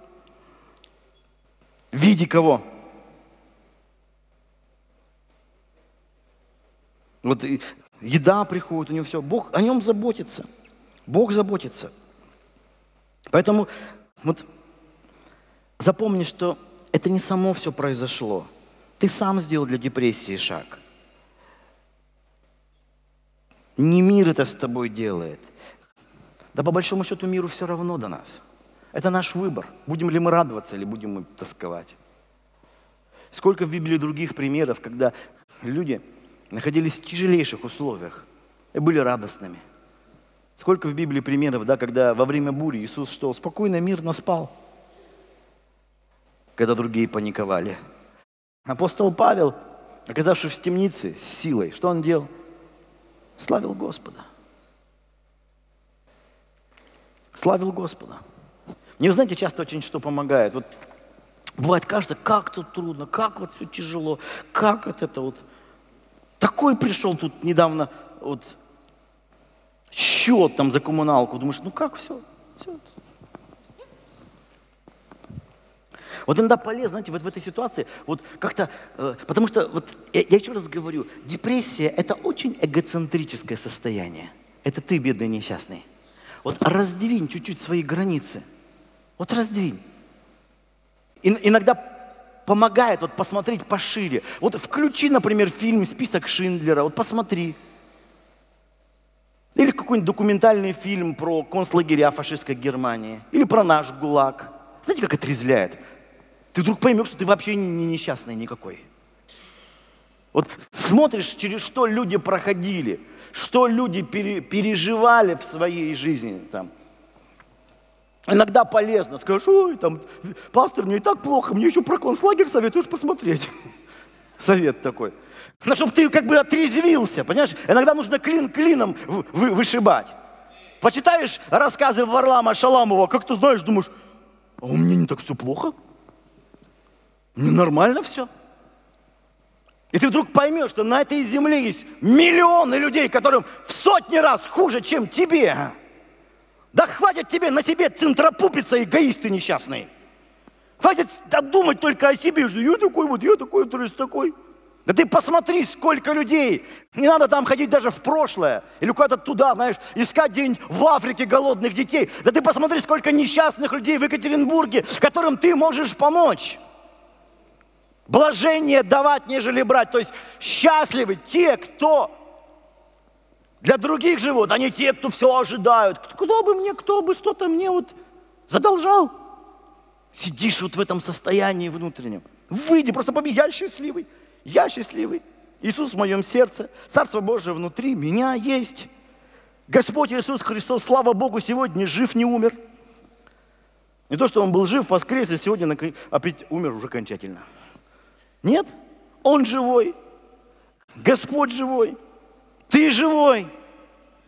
Speaker 1: В виде кого? Вот еда приходит, у него все. Бог о нем заботится. Бог заботится. Поэтому вот запомни, что это не само все произошло. Ты сам сделал для депрессии шаг. Не мир это с тобой делает. Да по большому счету миру все равно до нас. Это наш выбор. Будем ли мы радоваться или будем мы тосковать. Сколько в Библии других примеров, когда люди находились в тяжелейших условиях и были радостными. Сколько в Библии примеров, да, когда во время бури Иисус что, спокойно, мирно спал, когда другие паниковали. Апостол Павел, оказавшись в темнице с силой, что он делал? Славил Господа. Славил Господа. Мне, вы знаете, часто очень что помогает. Вот бывает, кажется, как тут трудно, как вот все тяжело, как вот это вот. Такой пришел тут недавно вот счет там за коммуналку. Думаешь, ну как все, все. Вот иногда полезно, знаете, вот в этой ситуации, вот как-то, э, потому что, вот я, я еще раз говорю, депрессия – это очень эгоцентрическое состояние. Это ты, бедный несчастный. Вот раздвинь чуть-чуть свои границы. Вот раздвинь. И, иногда помогает вот посмотреть пошире. Вот включи, например, фильм «Список Шиндлера», вот посмотри. Или какой-нибудь документальный фильм про концлагеря фашистской Германии. Или про наш ГУЛАГ. Знаете, как отрезвляет? Ты вдруг поймешь, что ты вообще не несчастный никакой. Вот смотришь, через что люди проходили, что люди пере, переживали в своей жизни. Там. Иногда полезно. Скажешь, ой, там, пастор, мне и так плохо, мне еще про концлагерь советуешь посмотреть. Совет такой. Ну, чтобы ты как бы отрезвился, понимаешь? Иногда нужно клин клином вы, вышибать. Почитаешь рассказы Варлама Шаламова, как ты знаешь, думаешь, а у меня не так все плохо. Мне нормально все. И ты вдруг поймешь, что на этой земле есть миллионы людей, которым в сотни раз хуже, чем тебе. Да хватит тебе на себе центропупиться, эгоисты несчастные. Хватит думать только о себе, что я такой вот, я такой, то есть такой. Да ты посмотри, сколько людей. Не надо там ходить даже в прошлое. Или куда-то туда, знаешь, искать где-нибудь в Африке голодных детей. Да ты посмотри, сколько несчастных людей в Екатеринбурге, которым ты можешь помочь. Блажение давать, нежели брать. То есть счастливы те, кто для других живут, а не те, кто все ожидают. Кто бы мне, кто бы что-то мне вот задолжал. Сидишь вот в этом состоянии внутреннем. Выйди, просто побеги, я счастливый. Я счастливый. Иисус в моем сердце. Царство Божие внутри меня есть. Господь Иисус Христос, слава Богу, сегодня жив, не умер. Не то, что Он был жив, воскрес, и сегодня опять умер уже окончательно. Нет, Он живой. Господь живой. Ты живой.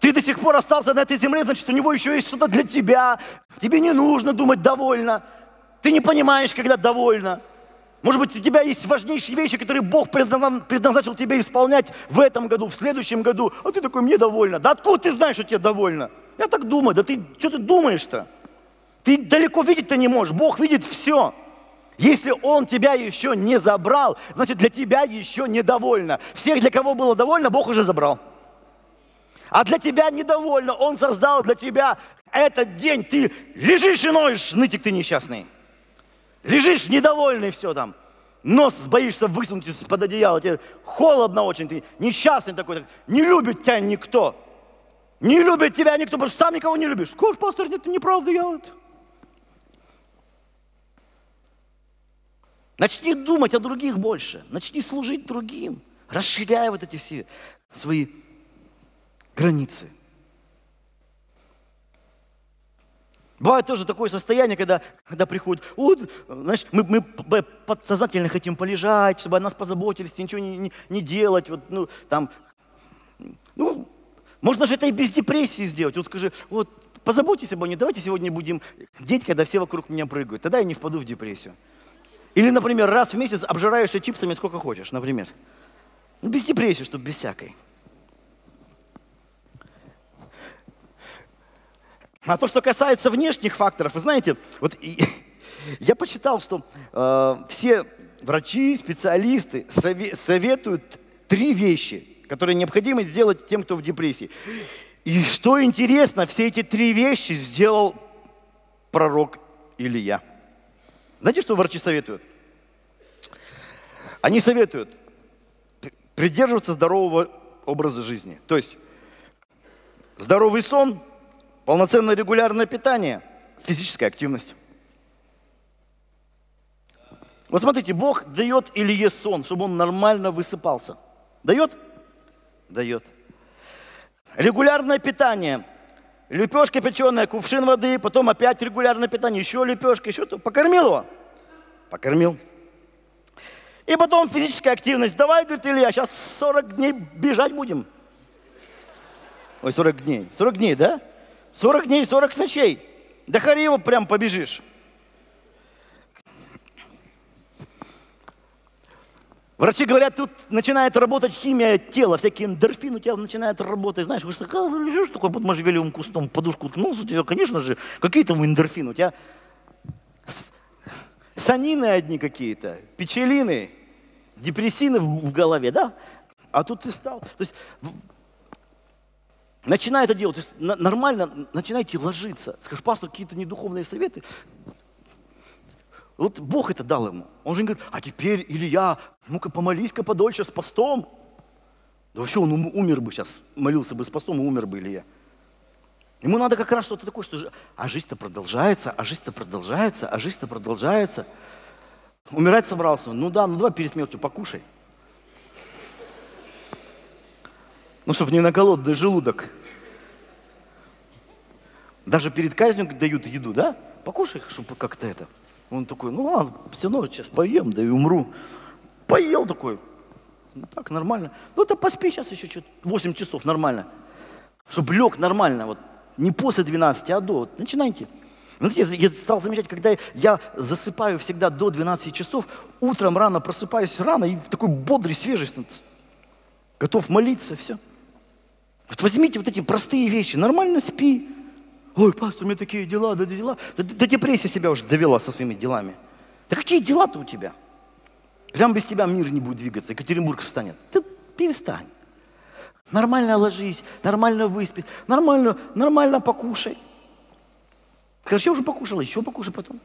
Speaker 1: Ты до сих пор остался на этой земле, значит, у него еще есть что-то для тебя. Тебе не нужно думать довольно. Ты не понимаешь, когда довольно. Может быть, у тебя есть важнейшие вещи, которые Бог предназначил тебе исполнять в этом году, в следующем году. А ты такой, мне довольно. Да откуда ты знаешь, что тебе довольно? Я так думаю. Да ты, что ты думаешь-то? Ты далеко видеть-то не можешь. Бог видит все. Если Он тебя еще не забрал, значит, для тебя еще недовольно. Всех, для кого было довольно, Бог уже забрал. А для тебя недовольно. Он создал для тебя этот день. Ты лежишь и ноешь, нытик ты несчастный. Лежишь недовольный, все там. Нос боишься высунуть из-под одеяла. Тебе холодно очень, ты несчастный такой. Не любит тебя никто. Не любит тебя никто, потому что сам никого не любишь. Скажешь, пастор, нет, это неправда, я вот. Начни думать о других больше. Начни служить другим. Расширяй вот эти все свои границы. Бывает тоже такое состояние, когда, когда приходит, вот, знаешь, мы, мы подсознательно хотим полежать, чтобы о нас позаботились, ничего не, не, не делать. Вот, ну, там, ну, можно же это и без депрессии сделать. Вот скажи, вот, позаботьтесь обо мне, давайте сегодня будем деть, когда все вокруг меня прыгают. Тогда я не впаду в депрессию. Или, например, раз в месяц обжираешься чипсами сколько хочешь, например. Ну, без депрессии, чтобы без всякой. А то, что касается внешних факторов, вы знаете, вот и, я почитал, что э, все врачи, специалисты сове- советуют три вещи, которые необходимо сделать тем, кто в депрессии. И что интересно, все эти три вещи сделал пророк Илия. Знаете, что врачи советуют? Они советуют придерживаться здорового образа жизни. То есть здоровый сон, полноценное регулярное питание, физическая активность. Вот смотрите, Бог дает Илие сон, чтобы он нормально высыпался. Дает? Дает. Регулярное питание. Лепешка печеная, кувшин воды, потом опять регулярное питание, еще лепешка, еще то. Покормил его? Покормил. И потом физическая активность. Давай, говорит Илья, сейчас сорок дней бежать будем. Ой, сорок дней. сорок дней, да? сорок дней, сорок ночей. До Хариева прям побежишь. Врачи говорят, тут начинает работать химия тела, всякие эндорфины у тебя начинают работать. Знаешь, вы что, лежишь такой под можжевелевым кустом, подушку уткнулся, у тебя, конечно же, какие там эндорфины? У тебя санины одни какие-то, печелины, депрессины в, в голове, да? А тут ты стал. То есть начинай это делать, то есть, на, нормально начинайте ложиться. Скажешь, пастор, какие-то недуховные советы. Вот Бог это дал ему. Он же не говорит, а теперь, Илья, ну-ка помолись-ка подольше с постом. Да вообще он умер бы сейчас, молился бы с постом, и умер бы Илья. Ему надо как раз что-то такое, что а жизнь-то продолжается, а жизнь-то продолжается, а жизнь-то продолжается. Умирать собрался. Ну да, ну давай перед смертью покушай. Ну, чтобы не наколоть да желудок. Даже перед казнью дают еду, да? Покушай, чтобы как-то это. Он такой, ну ладно, все равно сейчас поем, да и умру. Поел такой. Ну так, нормально. Ну ты поспи сейчас еще что-то, восемь часов, нормально. Чтобы лег нормально, вот. Не после двенадцати, а до. Вот, начинайте. Знаете, я стал замечать, когда я засыпаю всегда до двенадцати часов, утром рано просыпаюсь рано и такой бодрый, свежий, готов молиться, все. Вот возьмите вот эти простые вещи, нормально спи. Ой, пастор, у меня такие дела, да дела. Да, да депрессия себя уже довела со своими делами. Да какие дела-то у тебя? Прям без тебя мир не будет двигаться, Екатеринбург встанет. Ты перестань. Нормально ложись, нормально выспись, нормально, нормально покушай. Скажешь, я уже покушала, еще покушай потом.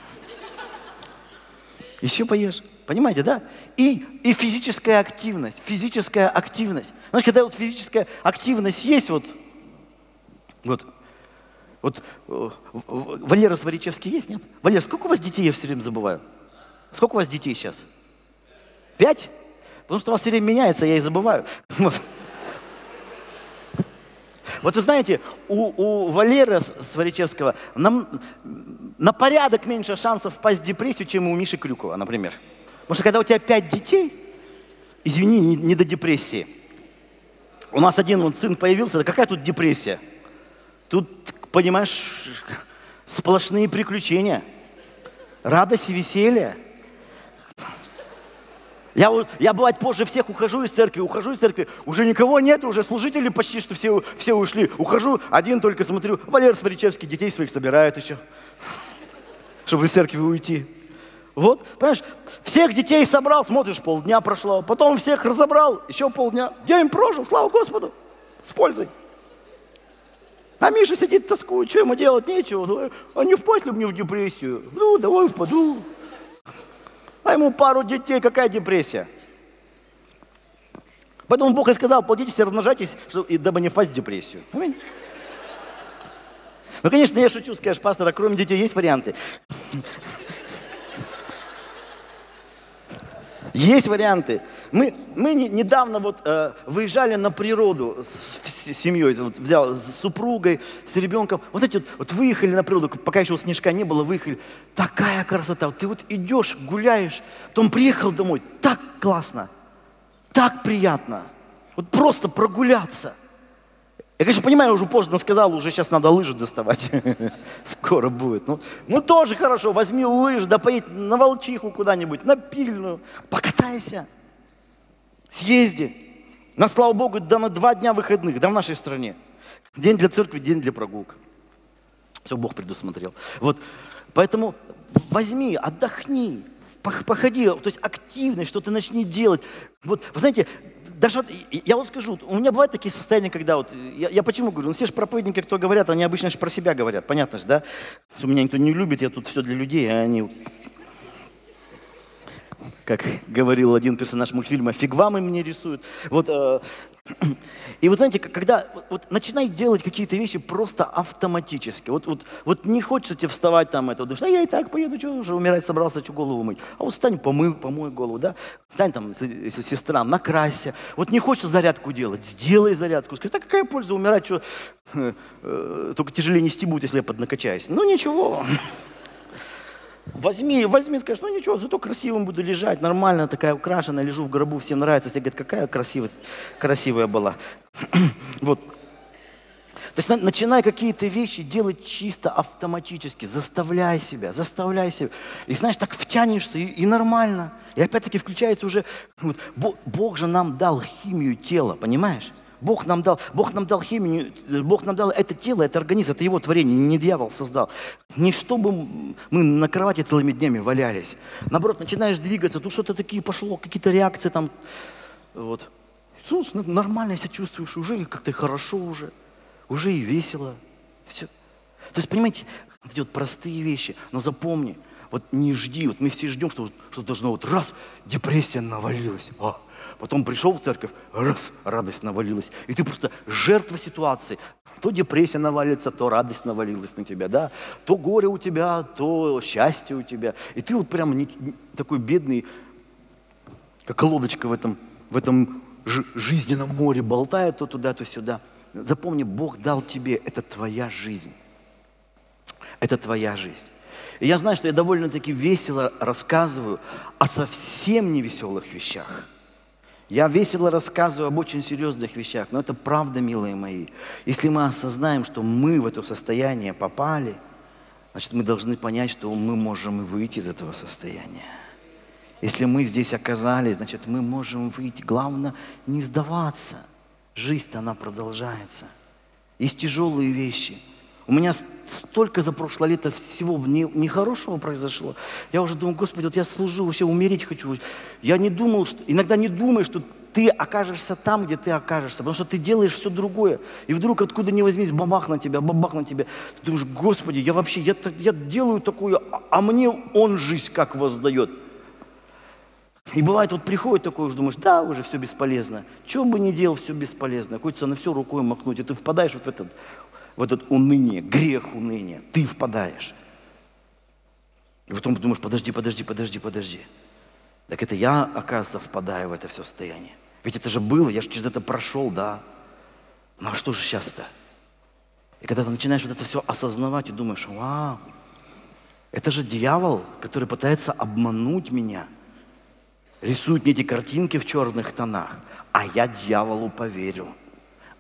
Speaker 1: Еще поешь. Понимаете, да? И, и физическая активность. Физическая активность. Знаешь, когда вот физическая активность есть, вот, вот, вот Валера Сваричевский есть, нет? Валер, сколько у вас детей, я все время забываю? Сколько у вас детей сейчас? Пять? Потому что у вас все время меняется, я и забываю. Вот. Вот вы знаете, у, у Валеры Сваричевского на, на порядок меньше шансов впасть в депрессию, чем у Миши Крюкова, например. Потому что когда у тебя пять детей, извини, не, не до депрессии. У нас один вот сын появился, да какая тут депрессия? Тут, понимаешь, сплошные приключения, радость и веселье. Я, я, бывает, позже всех ухожу из церкви, ухожу из церкви, уже никого нет, уже служители почти что все, все ушли. Ухожу, один только смотрю, Валер Сваричевский детей своих собирает еще, чтобы из церкви уйти. Вот, понимаешь, всех детей собрал, смотришь, полдня прошло, потом всех разобрал, еще полдня. День прожил, слава Господу, с пользой. А Миша сидит, тоскует, что ему делать, нечего. А не впасть ли мне в депрессию? Ну, давай впаду. А ему пару детей, какая депрессия? Поэтому Бог и сказал, плодитесь и размножайтесь, чтобы, дабы не впасть в депрессию. Аминь. Ну, конечно, я шучу, скажешь, пастор, а кроме детей есть варианты? Есть варианты. Мы, мы не, недавно вот, э, выезжали на природу с, с семьей, вот, взял с супругой, с ребенком. Вот эти вот, вот выехали на природу, пока еще снежка не было, выехали. Такая красота. Ты вот идешь, гуляешь, потом приехал домой. Так классно, так приятно. Вот просто прогуляться. Я, конечно, понимаю, уже поздно сказал, уже сейчас надо лыжи доставать. Скоро будет. Ну, ну, тоже хорошо, возьми лыжи, да поедь на Волчиху куда-нибудь, на Пильную, покатайся, съезди. Но, слава Богу, да на два дня выходных, да в нашей стране. День для церкви, день для прогулок. Все Бог предусмотрел. Вот, поэтому возьми, отдохни, походи, то есть активность, что ты начни делать. Вот, вы знаете, даже я вот скажу, у меня бывают такие состояния, когда вот, я, я почему говорю, ну все же проповедники, кто говорят, они обычно же про себя говорят, понятно же, да? У меня никто не любит, я тут все для людей, а они, как говорил один персонаж мультфильма, фиг вам им не рисуют. Вот, э, и вот знаете, когда вот, вот, начинай делать какие-то вещи просто автоматически. Вот, вот, вот не хочется тебе вставать там, это, думаешь, а я и так поеду, что уже умирать собрался, что голову мыть. А вот встань, помыл, помой голову, да? Встань там, если сестра, накрасься. Вот не хочется зарядку делать, сделай зарядку. Скажи, так какая польза умирать, что э, э, только тяжелее нести будет, если я поднакачаюсь. Ну ничего. Возьми, возьми, скажешь, ну ничего, зато красивым буду лежать, нормально, такая украшенная, лежу в гробу, всем нравится, все говорят, какая красивая, красивая была. Вот. То есть начинай какие-то вещи делать чисто автоматически, заставляй себя, заставляй себя. И знаешь, так втянешься, и, и нормально. И опять-таки включается уже, вот, Бог, Бог же нам дал химию тела, понимаешь? Бог нам дал, Бог нам дал химию, Бог нам дал это тело, это организм, это его творение, не дьявол создал. Не чтобы мы на кровати целыми днями валялись. Наоборот, начинаешь двигаться, тут что-то такие пошло, какие-то реакции там. Вот. Иисус, нормально себя чувствуешь, уже как-то хорошо уже, уже и весело. Все. То есть, понимаете, эти вот простые вещи, но запомни, вот не жди, вот мы все ждем, что, что должно вот раз, депрессия навалилась. А. Потом пришел в церковь, раз, радость навалилась. И ты просто жертва ситуации. То депрессия навалится, то радость навалилась на тебя, да? То горе у тебя, то счастье у тебя. И ты вот прям не, не, такой бедный, как лодочка в этом, в этом ж, жизненном море болтает то туда, то сюда. Запомни, Бог дал тебе, это твоя жизнь. Это твоя жизнь. И я знаю, что я довольно-таки весело рассказываю о совсем невеселых вещах. Я весело рассказываю об очень серьезных вещах, но это правда, милые мои. Если мы осознаем, что мы в это состояние попали, значит, мы должны понять, что мы можем и выйти из этого состояния. Если мы здесь оказались, значит, мы можем выйти. Главное, не сдаваться. Жизнь-то, она продолжается. Есть тяжелые вещи. У меня столько за прошлое лето всего нехорошего произошло. Я уже думаю, Господи, вот я служу, вообще умереть хочу. Я не думал, что, иногда не думаю, что ты окажешься там, где ты окажешься, потому что ты делаешь все другое. И вдруг откуда ни возьмись, бабах на тебя, бабах на тебя. Ты думаешь, Господи, я вообще, я, я делаю такое, а мне Он жизнь как воздает. И бывает, вот приходит такое, уже думаешь, да, уже все бесполезно. Что бы ни делал, все бесполезно. Хочется на все рукой махнуть, и ты впадаешь вот в этот... в это уныние, грех уныния, ты впадаешь. И потом думаешь, подожди, подожди, подожди, подожди. Так это я, оказывается, впадаю в это все состояние. Ведь это же было, я же через это прошел, да. Ну а что же сейчас-то? И когда ты начинаешь вот это все осознавать и думаешь, вау, это же дьявол, который пытается обмануть меня. Рисует мне эти картинки в черных тонах, а я дьяволу поверил.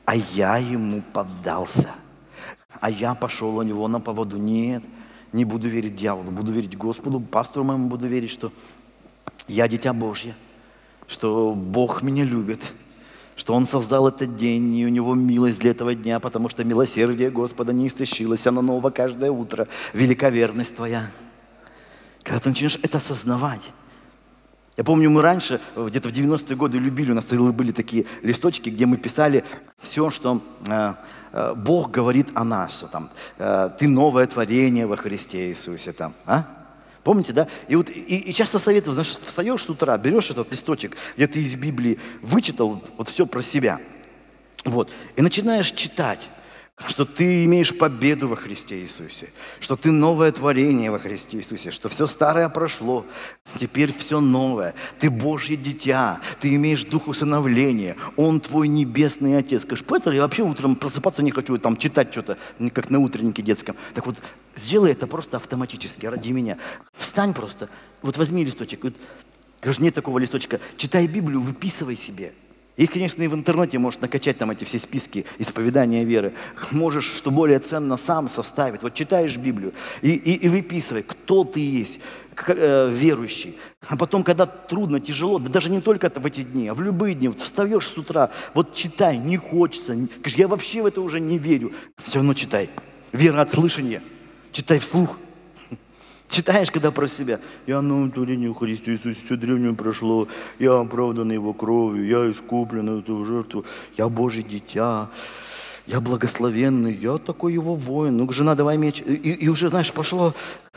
Speaker 1: А я ему поддался. А я пошел у него на поводу. Нет, не буду верить дьяволу, буду верить Господу, пастору моему буду верить, что я дитя Божье, что Бог меня любит, что Он создал этот день, и у Него милость для этого дня, потому что милосердие Господа не истощилось, оно ново каждое утро, велика верность Твоя. Когда ты начнешь это осознавать. Я помню, мы раньше, где-то в девяностые годы любили, у нас были такие листочки, где мы писали все, что э, э, Бог говорит о нас, что там, э, ты новое творение во Христе Иисусе, там, а? Помните, да? И, вот, и, и часто советую, знаешь, встаешь с утра, берешь этот листочек, где ты из Библии вычитал вот все про себя, вот, и начинаешь читать, что ты имеешь победу во Христе Иисусе, что ты новое творение во Христе Иисусе, что все старое прошло, теперь все новое, ты Божье дитя, ты имеешь дух усыновления, Он твой небесный Отец. Скажешь, Петр, я вообще утром просыпаться не хочу, там читать что-то, как на утреннике детском. Так вот, сделай это просто автоматически, ради меня. Встань просто, вот возьми листочек, вот, скажешь, нет такого листочка, читай Библию, выписывай себе. И, конечно, и в интернете можешь накачать там эти все списки исповедания веры. Можешь, что более ценно, сам составить. Вот читаешь Библию и, и, и выписывай, кто ты есть, как, э, верующий. А потом, когда трудно, тяжело, да даже не только это в эти дни, а в любые дни, вот встаешь с утра, вот читай, не хочется. Не, я вообще в это уже не верю. Все равно читай. Вера от слышания. Читай вслух. Читаешь, когда про себя. Я новое творение в Христе Иисусе, все древнее прошло, я оправдан Его кровью, я искуплен эту жертву, я Божье дитя, я благословенный, я такой Его воин. Ну, жена, давай меч. И, и уже, знаешь, пошло.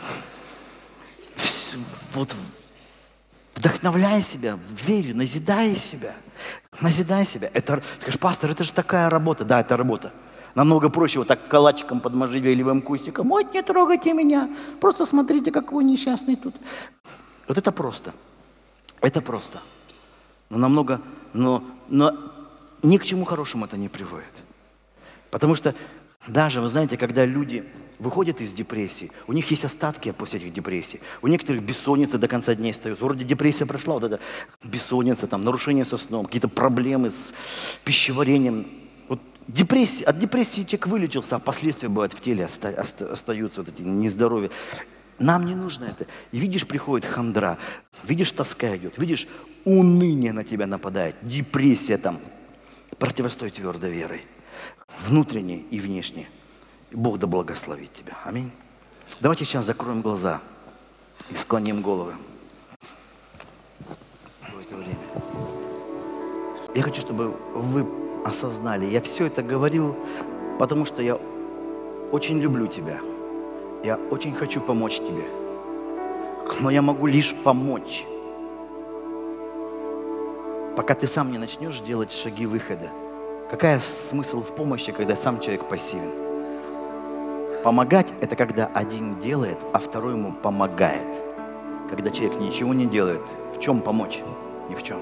Speaker 1: Вот вдохновляй себя, в вере, назидай себя. Назидай себя. Это, скажешь, пастор, это же такая работа. Да, это работа. Намного проще вот так калачиком под можжевелевым кустиком. Ой, не трогайте меня. Просто смотрите, какой несчастный тут. Вот это просто. Это просто. Но намного, но, но ни к чему хорошему это не приводит. Потому что даже, вы знаете, когда люди выходят из депрессии, у них есть остатки после этих депрессий. У некоторых бессонница до конца дней остается. Вроде депрессия прошла, вот это бессонница, там, нарушение со сном, какие-то проблемы с пищеварением. Депрессия, от депрессии человек вылечился, а последствия бывают в теле оста, оста, остаются, вот эти нездоровья. Нам не нужно это. И видишь, приходит хандра, видишь, тоска идет, видишь, уныние на тебя нападает, депрессия там. Противостой твердо верой, внутренней и внешней. Бог да благословит тебя. Аминь. Давайте сейчас закроем глаза и склоним головы. В это время. Я хочу, чтобы вы осознали. Я все это говорил, потому что я очень люблю тебя. Я очень хочу помочь тебе. Но я могу лишь помочь, пока ты сам не начнешь делать шаги выхода. Какая смысл в помощи, когда сам человек пассивен? Помогать – это когда один делает, а второй ему помогает. Когда человек ничего не делает, в чем помочь? Ни в чем.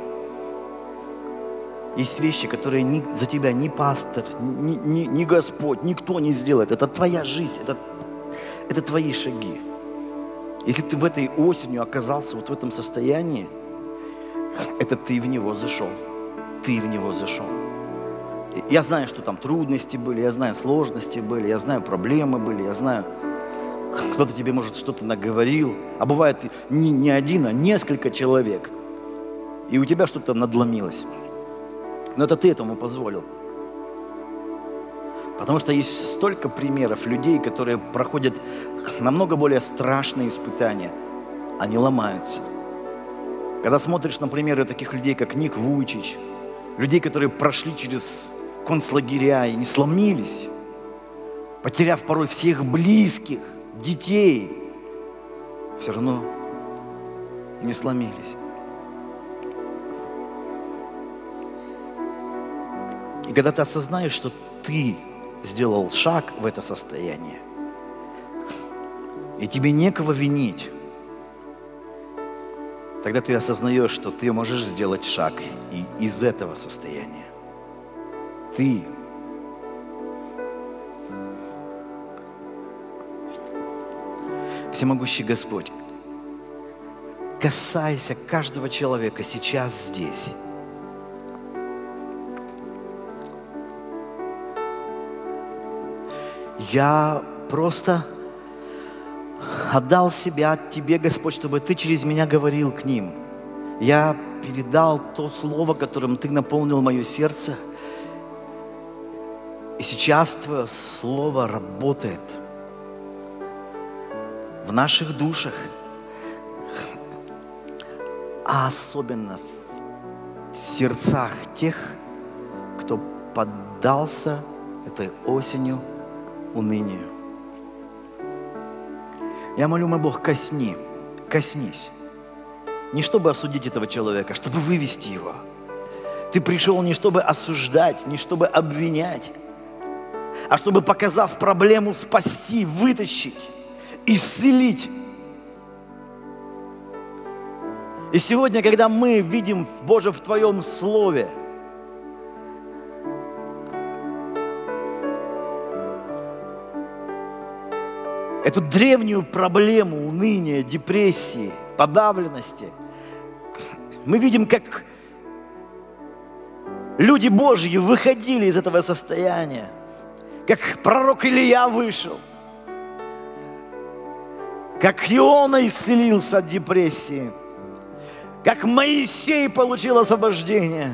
Speaker 1: Есть вещи, которые ни, за тебя ни пастор, ни, ни, ни Господь, никто не сделает. Это твоя жизнь, это, это твои шаги. Если ты в этой осенью оказался вот в этом состоянии, это ты в него зашел. Ты в него зашел. Я знаю, что там трудности были, я знаю, сложности были, я знаю, проблемы были, я знаю, кто-то тебе, может, что-то наговорил. А бывает не, не один, а несколько человек. И у тебя что-то надломилось. Но это ты этому позволил. Потому что есть столько примеров людей, которые проходят намного более страшные испытания. Они ломаются. Когда смотришь на примеры таких людей, как Ник Вуйчич, людей, которые прошли через концлагеря и не сломились, потеряв порой всех близких, детей, все равно не сломились. И когда ты осознаешь, что ты сделал шаг в это состояние, и тебе некого винить, тогда ты осознаешь, что ты можешь сделать шаг и из этого состояния. Ты. Всемогущий Господь, касайся каждого человека сейчас здесь. я просто отдал себя Тебе, Господь, чтобы Ты через меня говорил к ним. Я передал то слово, которым Ты наполнил мое сердце. И сейчас Твое слово работает в наших душах, а особенно в сердцах тех, кто поддался этой осенью унынию. Я молю, мой Бог, косни, коснись. Не чтобы осудить этого человека, а чтобы вывести его. Ты пришел не чтобы осуждать, не чтобы обвинять, а чтобы, показав проблему, спасти, вытащить, исцелить. И сегодня, когда мы видим, Боже, в Твоем Слове эту древнюю проблему уныния, депрессии, подавленности, мы видим, как люди Божьи выходили из этого состояния, как пророк Илия вышел, как Иона исцелился от депрессии, как Моисей получил освобождение.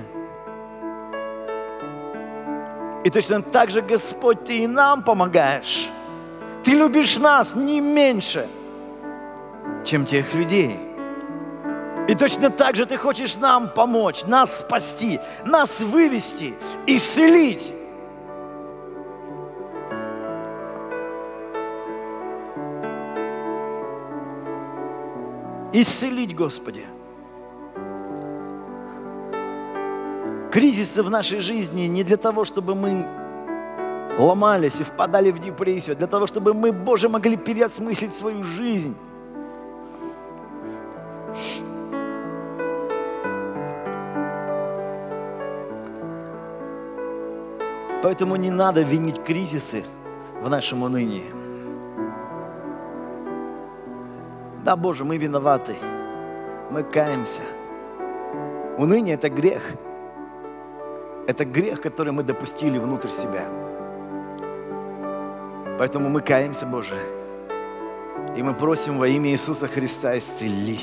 Speaker 1: И точно так же, Господь, Ты и нам помогаешь. Ты любишь нас не меньше, чем тех людей. И точно так же Ты хочешь нам помочь, нас спасти, нас вывести, исцелить. Исцелить, Господи. Кризисы в нашей жизни не для того, чтобы мы ломались и впадали в депрессию, а для того, чтобы мы, Боже, могли переосмыслить свою жизнь. Поэтому не надо винить кризисы в нашем унынии. Да, Боже, мы виноваты, мы каемся. Уныние – это грех. Это грех, который мы допустили внутрь себя. Поэтому мы каемся, Боже. И мы просим во имя Иисуса Христа: исцели.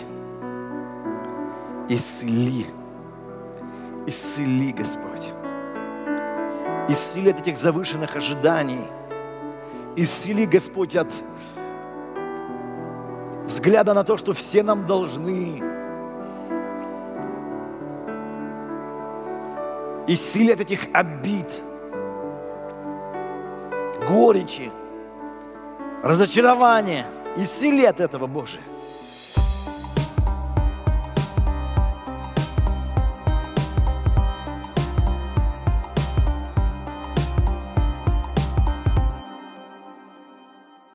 Speaker 1: Исцели. Исцели, Господь. Исцели от этих завышенных ожиданий. Исцели, Господь, от взгляда на то, что все нам должны. Исцели от этих обид, горечи, разочарования. Исцели от этого, Боже.